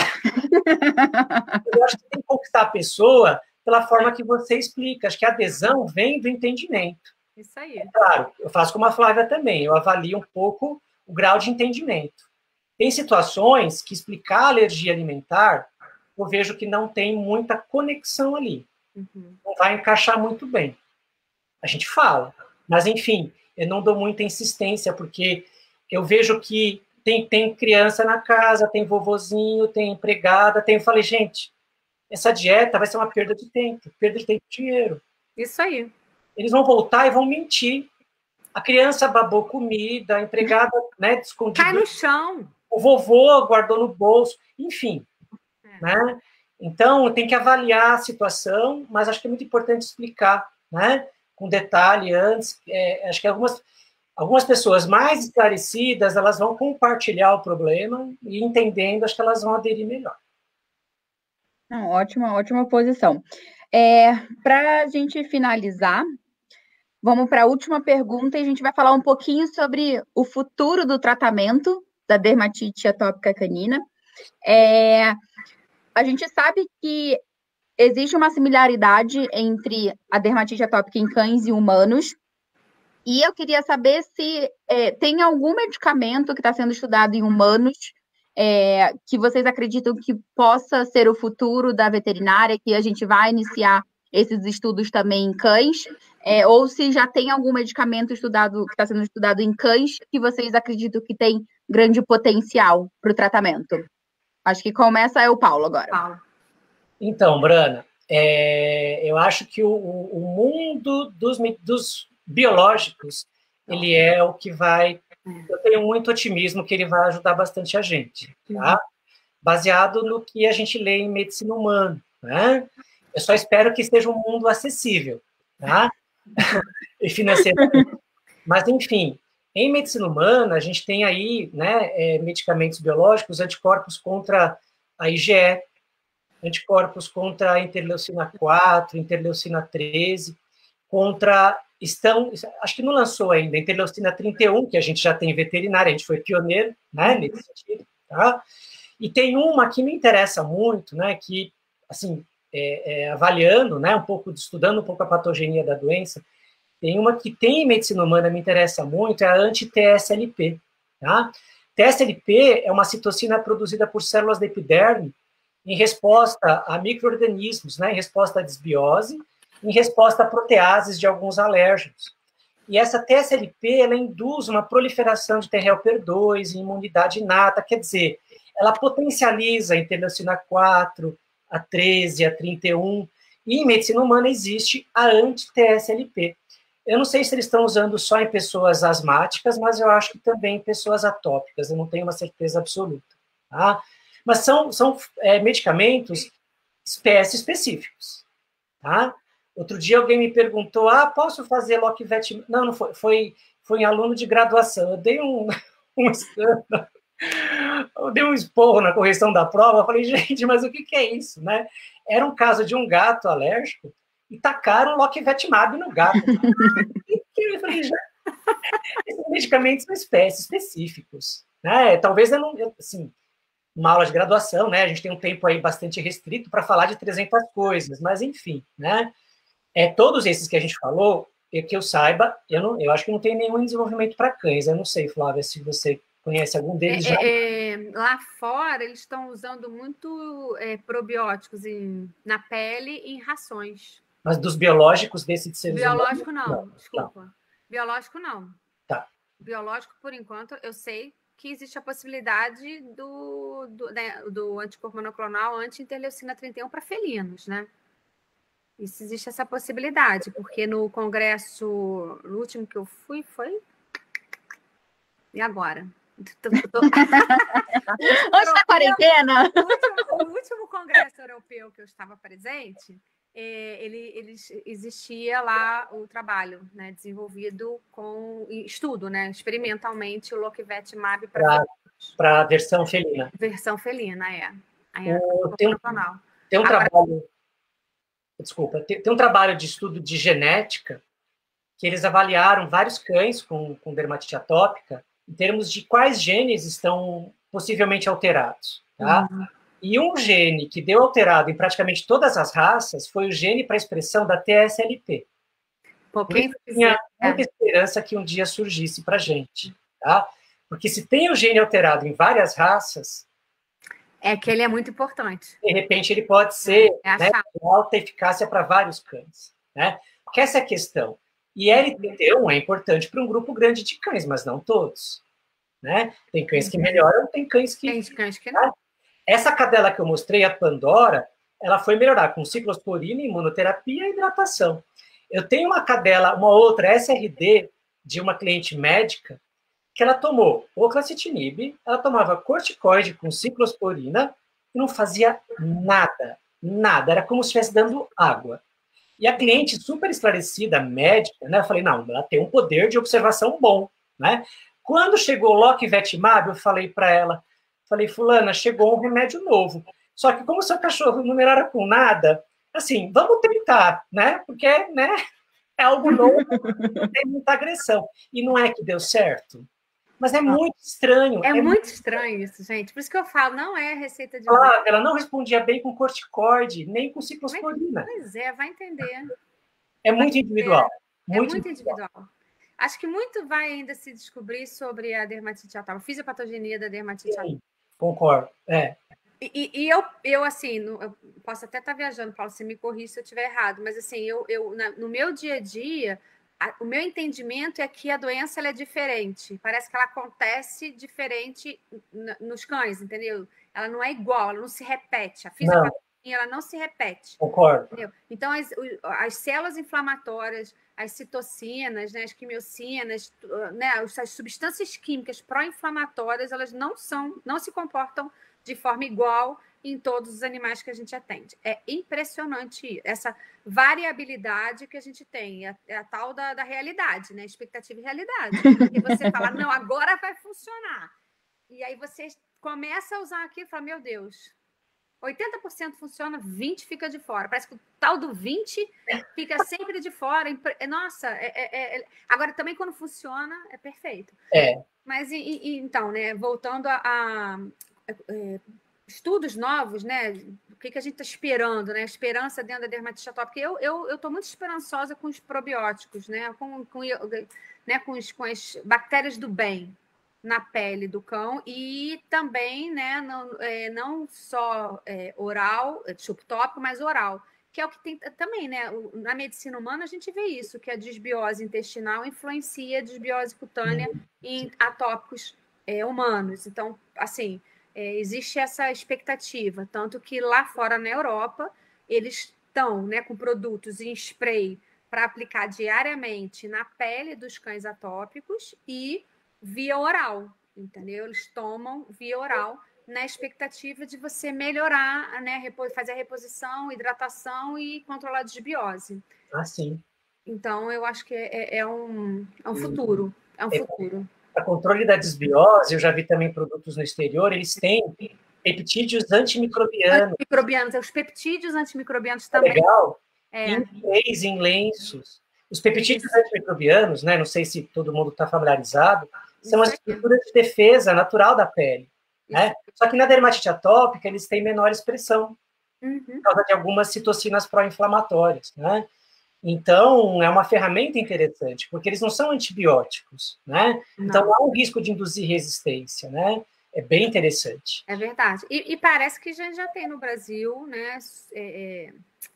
Eu acho que tem que conquistar a pessoa pela forma que você explica. Acho que a adesão vem do entendimento. Isso aí. É claro, eu faço como a Flávia também, eu avalio um pouco o grau de entendimento. Tem situações que explicar a alergia alimentar, eu vejo que não tem muita conexão ali. Uhum. Não vai encaixar muito bem. A gente fala, mas enfim, eu não dou muita insistência, porque eu vejo que tem, tem criança na casa, tem vovozinho, tem empregada, tem... Eu falei, gente, essa dieta vai ser uma perda de tempo, perda de tempo e dinheiro. Isso aí. Eles vão voltar e vão mentir. A criança babou comida, a empregada, né, escondida. Cai no chão. O vovô guardou no bolso, enfim. É. Né? Então, tem que avaliar a situação, mas acho que é muito importante explicar, né, com detalhe antes. É, acho que algumas... Algumas pessoas mais esclarecidas, elas vão compartilhar o problema e entendendo, acho que elas vão aderir melhor. Não, ótima, ótima posição. É, para a gente finalizar, vamos para a última pergunta e a gente vai falar um pouquinho sobre o futuro do tratamento da dermatite atópica canina. É, a gente sabe que existe uma similaridade entre a dermatite atópica em cães e humanos. E eu queria saber se é, tem algum medicamento que está sendo estudado em humanos é, que vocês acreditam que possa ser o futuro da veterinária, que a gente vai iniciar esses estudos também em cães, é, ou se já tem algum medicamento estudado que está sendo estudado em cães que vocês acreditam que tem grande potencial para o tratamento. Acho que começa é o Paulo agora. Paulo. Então, Brana, é, eu acho que o, o mundo dos, dos biológicos, ele é o que vai... Eu tenho muito otimismo que ele vai ajudar bastante a gente, tá? Baseado no que a gente lê em medicina humana, né? Eu só espero que seja um mundo acessível, tá? E financeiramente. Mas, enfim, em medicina humana, a gente tem aí, né, é, medicamentos biológicos, anticorpos contra a I G E, anticorpos contra a interleucina quatro, interleucina treze, contra... Estão, acho que não lançou ainda, interleucina trinta e um, que a gente já tem veterinária, a gente foi pioneiro, né, nesse sentido, tá? E tem uma que me interessa muito, né, que, assim, é, é, avaliando, né, um pouco, estudando um pouco a patogenia da doença, tem uma que tem em medicina humana, me interessa muito, é a anti-T S L P, tá? T S L P é uma citocina produzida por células da epiderme em resposta a micro-organismos, né, em resposta à desbiose, em resposta a proteases de alguns alérgenos. E essa T S L P, ela induz uma proliferação de T helper dois e imunidade inata, quer dizer, ela potencializa a interleucina quatro, a treze, a trinta e um, e em medicina humana existe a anti-T S L P. Eu não sei se eles estão usando só em pessoas asmáticas, mas eu acho que também em pessoas atópicas, eu não tenho uma certeza absoluta. Tá? Mas são, são é, medicamentos espécie específicos. Tá? Outro dia alguém me perguntou, ah, posso fazer Lockvet? Não, não foi, foi, foi em aluno de graduação. Eu dei um, um escândalo, eu dei um esporro na correção da prova, eu falei, gente, mas o que, que é isso, né? Era um caso de um gato alérgico e tacaram Lockvetimab no gato. Eu falei, já, esses medicamentos são espécies específicos, né? Talvez eu não, assim, uma aula de graduação, né? A gente tem um tempo aí bastante restrito para falar de trezentas coisas, mas enfim, né? É, todos esses que a gente falou, é que eu saiba, eu, não, eu acho que não tem nenhum desenvolvimento para cães. Eu não sei, Flávia, se você conhece algum deles é, já. É, lá fora, eles estão usando muito é, probióticos em, na pele e em rações. Mas dos biológicos desse de seres Biológico humanos? não, Não, desculpa. não. Biológico não. Tá. Biológico, por enquanto, eu sei que existe a possibilidade do, do, né, do anticorpo monoclonal anti-interleucina trinta e um para felinos, né? Isso existe essa possibilidade, porque no congresso, no último que eu fui, foi... E agora? Hoje na quarentena? O último, o último congresso europeu que eu estava presente, é, ele, ele existia lá o trabalho, né, desenvolvido com estudo, né, experimentalmente o Lockvetimab para para a versão felina. Versão felina, é. Aí o, é tem, um, tem um Agora, trabalho, desculpa, tem, tem um trabalho de estudo de genética que eles avaliaram vários cães com, com dermatite atópica em termos de quais genes estão possivelmente alterados, tá? Uhum. E um gene que deu alterado em praticamente todas as raças foi o gene para a expressão da T S L P. Porque tinha muita esperança que um dia surgisse para a gente, tá? Porque se tem o gene alterado em várias raças... É que ele é muito importante. De repente ele pode ser é, é né, de alta eficácia para vários cães, né? Porque essa é a questão. E L trinta e um é importante para um grupo grande de cães, mas não todos, né? Tem cães que melhoram, tem cães que... Tem cães que não. Essa cadela que eu mostrei, a Pandora, ela foi melhorar com ciclosporina, imunoterapia e hidratação. Eu tenho uma cadela, uma outra S R D de uma cliente médica, que ela tomou oclacitinib, ela tomava corticoide com ciclosporina e não fazia nada, nada. Era como se estivesse dando água. E a cliente super esclarecida, médica, né? Eu falei, não, ela tem um poder de observação bom, né? Quando chegou o Lockvetimab, eu falei para ela, falei, fulana, chegou um remédio novo. Só que como seu cachorro não melhora com nada, assim, vamos tentar, né? Porque, né? É algo novo, tem muita agressão. E não é que deu certo. Mas é muito estranho. É, é muito estranho isso, gente. Por isso que eu falo, não é receita de... Ah, ela não respondia bem com corticoide, nem com ciclosporina. Pois é, vai entender. É muito vai individual. É muito, muito individual. individual. Acho que muito vai ainda se descobrir sobre a dermatite atópica, a fisiopatogenia da dermatite Sim, atópica. Concordo, é. E, e eu, eu, assim, no, eu posso até estar viajando, Paulo, você me corrige se eu estiver errado, mas, assim, eu, eu na, no meu dia a dia, a, o meu entendimento é que a doença ela é diferente. Parece que ela acontece diferente nos cães, entendeu? Ela não é igual, ela não se repete. A fisiopatologia ela não se repete. Concordo. Entendeu? Então, as, as células inflamatórias, as citocinas, né, as quimiocinas, né, as substâncias químicas pró-inflamatórias, elas não são, não se comportam de forma igual em todos os animais que a gente atende. É impressionante essa variabilidade que a gente tem, é, é a tal da, da realidade, né? Expectativa e realidade. Porque você fala, não, agora vai funcionar. E aí você começa a usar aquilo e fala, meu Deus, oitenta por cento funciona, vinte por cento fica de fora. Parece que o tal do vinte por cento fica sempre de fora. Nossa, é, é, é... agora também quando funciona, é perfeito. É. Mas, e, e, então, né, voltando a... a é, estudos novos, né? O que, que a gente está esperando, né? Esperança dentro da dermatite atópica. Eu eu estou muito esperançosa com os probióticos, né? Com, com, né? com, os, com as bactérias do bem na pele do cão e também, né? Não, é, não só é, oral, subtópico, mas oral, que é o que tem também, né? Na medicina humana a gente vê isso, que a disbiose intestinal influencia a disbiose cutânea em atópicos é, humanos. Então, assim, é, existe essa expectativa, tanto que lá fora na Europa eles estão, né, com produtos em spray para aplicar diariamente na pele dos cães atópicos e via oral, entendeu? Eles tomam via oral na expectativa de você melhorar, né, fazer a reposição, hidratação e controlar a desbiose. Ah, sim. Então, eu acho que é, é, um, é um futuro, é um é, futuro. Para controle da desbiose, eu já vi também produtos no exterior, eles têm peptídeos antimicrobianos. Antimicrobianos, os peptídeos antimicrobianos também. Legal. É. Em inglês, em lenços. Os peptídeos Isso. antimicrobianos, né, não sei se todo mundo está familiarizado, são as estruturas de defesa natural da pele. Né? Só que na dermatite atópica, eles têm menor expressão, uhum. por causa de algumas citocinas pró-inflamatórias. Né? Então, é uma ferramenta interessante, porque eles não são antibióticos. Né? Então, não há um risco de induzir resistência. Né? É bem interessante. É verdade. E, e parece que já, já tem no Brasil, né, é, é,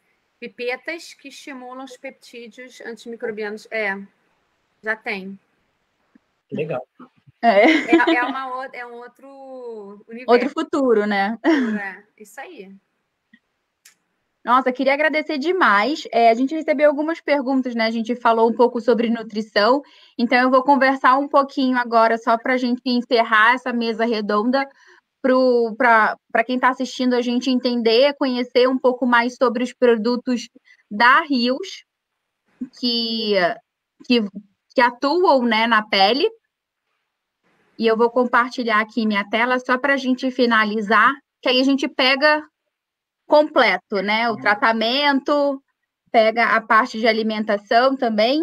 pipetas que estimulam os peptídeos antimicrobianos. É, já tem. Legal. É, é, é, uma, é um outro universo. Outro futuro, né? É, isso aí. Nossa, queria agradecer demais. É, a gente recebeu algumas perguntas, né? A gente falou um pouco sobre nutrição, então eu vou conversar um pouquinho agora, só para a gente encerrar essa mesa redonda, para quem está assistindo a gente entender, conhecer um pouco mais sobre os produtos da Rios, que, que, que atuam, né, na pele. E eu vou compartilhar aqui minha tela só para a gente finalizar, que aí a gente pega completo, né? O tratamento, pega a parte de alimentação também.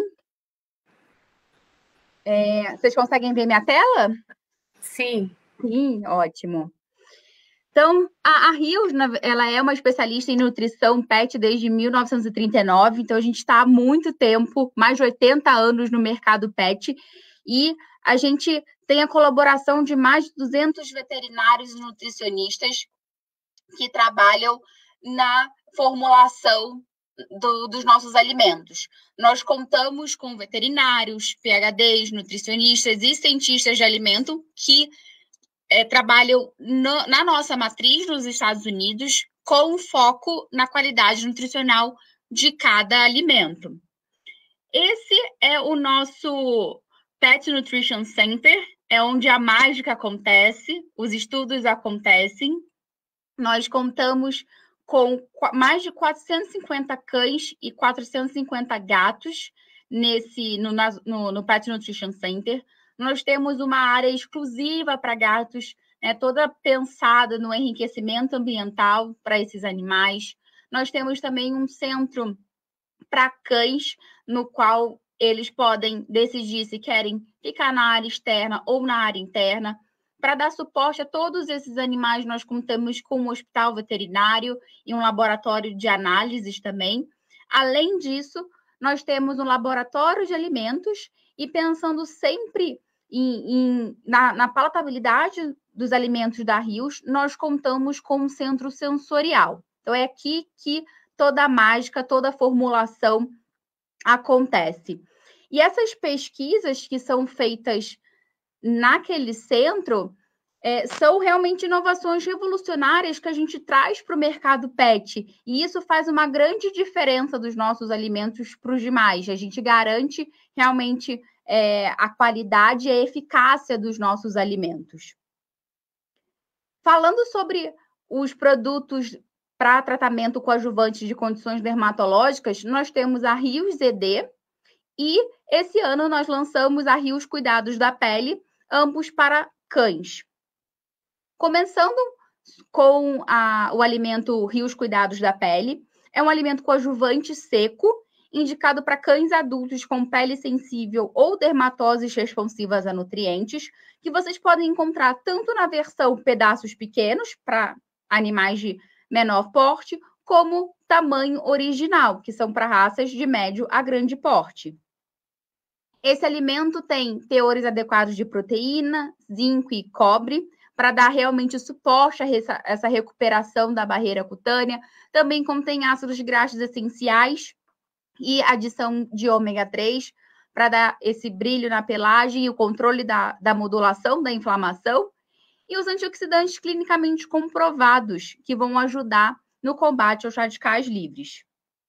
É, vocês conseguem ver minha tela? Sim. Sim, ótimo. Então, a, a Rios, ela é uma especialista em nutrição pet desde mil novecentos e trinta e nove, então a gente está há muito tempo, mais de oitenta anos no mercado pet, e a gente tem a colaboração de mais de duzentos veterinários e nutricionistas que trabalham na formulação do, dos nossos alimentos. Nós contamos com veterinários, P H Ds, nutricionistas e cientistas de alimento que é, trabalham no, na nossa matriz nos Estados Unidos com foco na qualidade nutricional de cada alimento. Esse é o nosso Pet Nutrition Center, é onde a mágica acontece, os estudos acontecem. Nós contamos com mais de quatrocentos e cinquenta cães e quatrocentos e cinquenta gatos nesse, no, no, no Pet Nutrition Center. Nós temos uma área exclusiva para gatos, né, toda pensada no enriquecimento ambiental para esses animais. Nós temos também um centro para cães, no qual eles podem decidir se querem ficar na área externa ou na área interna. Para dar suporte a todos esses animais, nós contamos com um hospital veterinário e um laboratório de análises também. Além disso, nós temos um laboratório de alimentos e pensando sempre em, em, na, na palatabilidade dos alimentos da Rios, nós contamos com um centro sensorial. Então, é aqui que toda a mágica, toda a formulação acontece. E essas pesquisas que são feitas naquele centro, é, são realmente inovações revolucionárias que a gente traz para o mercado pet. E isso faz uma grande diferença dos nossos alimentos para os demais. A gente garante realmente é, a qualidade e a eficácia dos nossos alimentos. Falando sobre os produtos para tratamento coadjuvante de condições dermatológicas, nós temos a Rios Z D e esse ano nós lançamos a Rios Cuidados da Pele, ambos para cães. Começando com a, o alimento Rios Cuidados da Pele, é um alimento coadjuvante seco, indicado para cães adultos com pele sensível ou dermatoses responsivas a nutrientes, que vocês podem encontrar tanto na versão pedaços pequenos, para animais de menor porte, como tamanho original, que são para raças de médio a grande porte. Esse alimento tem teores adequados de proteína, zinco e cobre, para dar realmente suporte a essa recuperação da barreira cutânea. Também contém ácidos graxos essenciais e adição de ômega três, para dar esse brilho na pelagem e o controle da, da modulação da inflamação. E os antioxidantes clinicamente comprovados, que vão ajudar no combate aos radicais livres.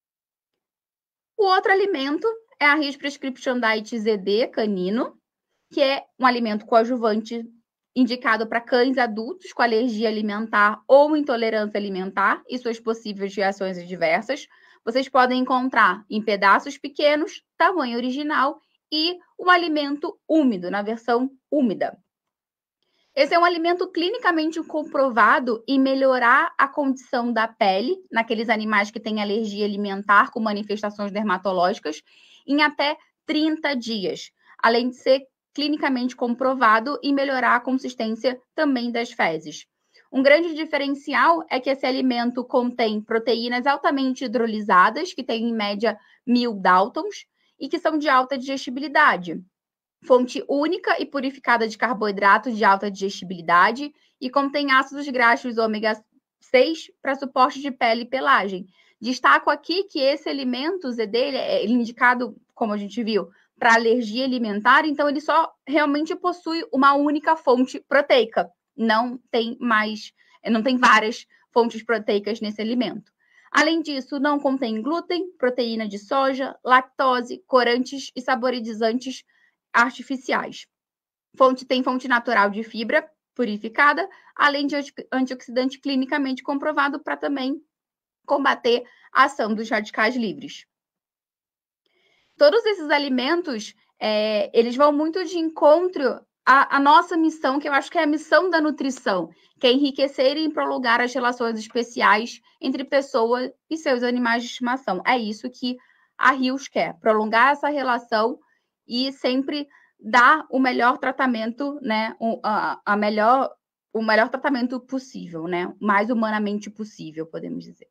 O outro alimento é a Rios Prescription Diet Z D canino, que é um alimento coadjuvante indicado para cães adultos com alergia alimentar ou intolerância alimentar e suas possíveis reações adversas. Vocês podem encontrar em pedaços pequenos, tamanho original e um alimento úmido, na versão úmida. Esse é um alimento clinicamente comprovado em melhorar a condição da pele naqueles animais que têm alergia alimentar com manifestações dermatológicas em até trinta dias, além de ser clinicamente comprovado em melhorar a consistência também das fezes. Um grande diferencial é que esse alimento contém proteínas altamente hidrolisadas, que têm em média mil Daltons, e que são de alta digestibilidade. Fonte única e purificada de carboidratos de alta digestibilidade e contém ácidos graxos ômega seis para suporte de pele e pelagem. Destaco aqui que esse alimento Z D ele é indicado, como a gente viu, para alergia alimentar, então ele só realmente possui uma única fonte proteica. Não tem mais, não tem várias fontes proteicas nesse alimento. Além disso, não contém glúten, proteína de soja, lactose, corantes e saborizantes artificiais. Fonte, tem fonte natural de fibra purificada, além de antioxidante clinicamente comprovado para também combater a ação dos radicais livres. Todos esses alimentos, é, eles vão muito de encontro à, à nossa missão, que eu acho que é a missão da nutrição, que é enriquecer e prolongar as relações especiais entre pessoa e seus animais de estimação. É isso que a Rios quer, prolongar essa relação e sempre dar o melhor tratamento, né, a, a melhor, o melhor tratamento possível, né, mais humanamente possível, podemos dizer.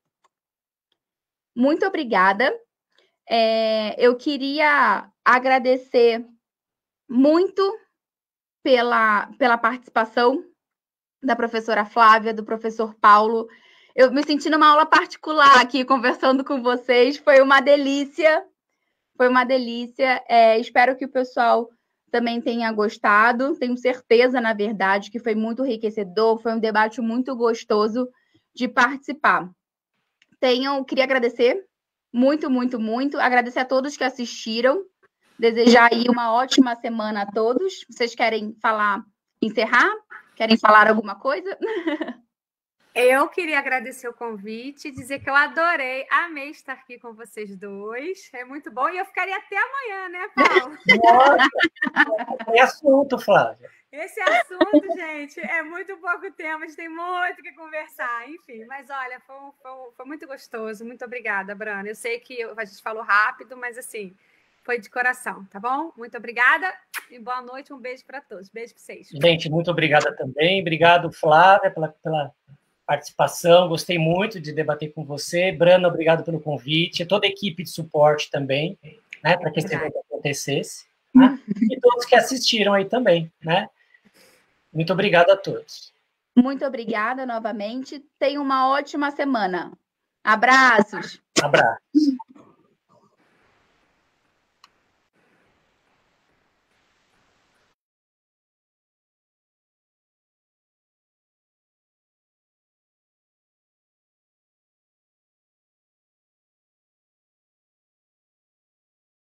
Muito obrigada. É, eu queria agradecer muito pela, pela participação da professora Flávia, do professor Paulo. Eu me senti numa aula particular aqui, conversando com vocês. Foi uma delícia. Foi uma delícia. É, espero que o pessoal também tenha gostado. Tenho certeza, na verdade, que foi muito enriquecedor. Foi um debate muito gostoso de participar. Tenham, queria agradecer muito, muito, muito. Agradecer a todos que assistiram. Desejar aí uma ótima semana a todos. Vocês querem falar, encerrar? Querem falar alguma coisa? Eu queria agradecer o convite, dizer que eu adorei, amei estar aqui com vocês dois. É muito bom. E eu ficaria até amanhã, né, Paulo? Nossa, é assunto, Flávia. Esse assunto, gente, é muito pouco tempo, a gente tem muito o que conversar, enfim. Mas, olha, foi, foi, foi muito gostoso. Muito obrigada, Brana. Eu sei que a gente falou rápido, mas, assim, foi de coração, tá bom? Muito obrigada e boa noite. Um beijo para todos. Beijo para vocês. Gente, muito obrigada também. Obrigado, Flávia, pela, pela participação. Gostei muito de debater com você. Brana, obrigado pelo convite. Toda a equipe de suporte também, né, para que esse evento acontecesse. Né? E todos que assistiram aí também, né? Muito obrigado a todos. Muito obrigada novamente. Tenha uma ótima semana. Abraços. Abraços.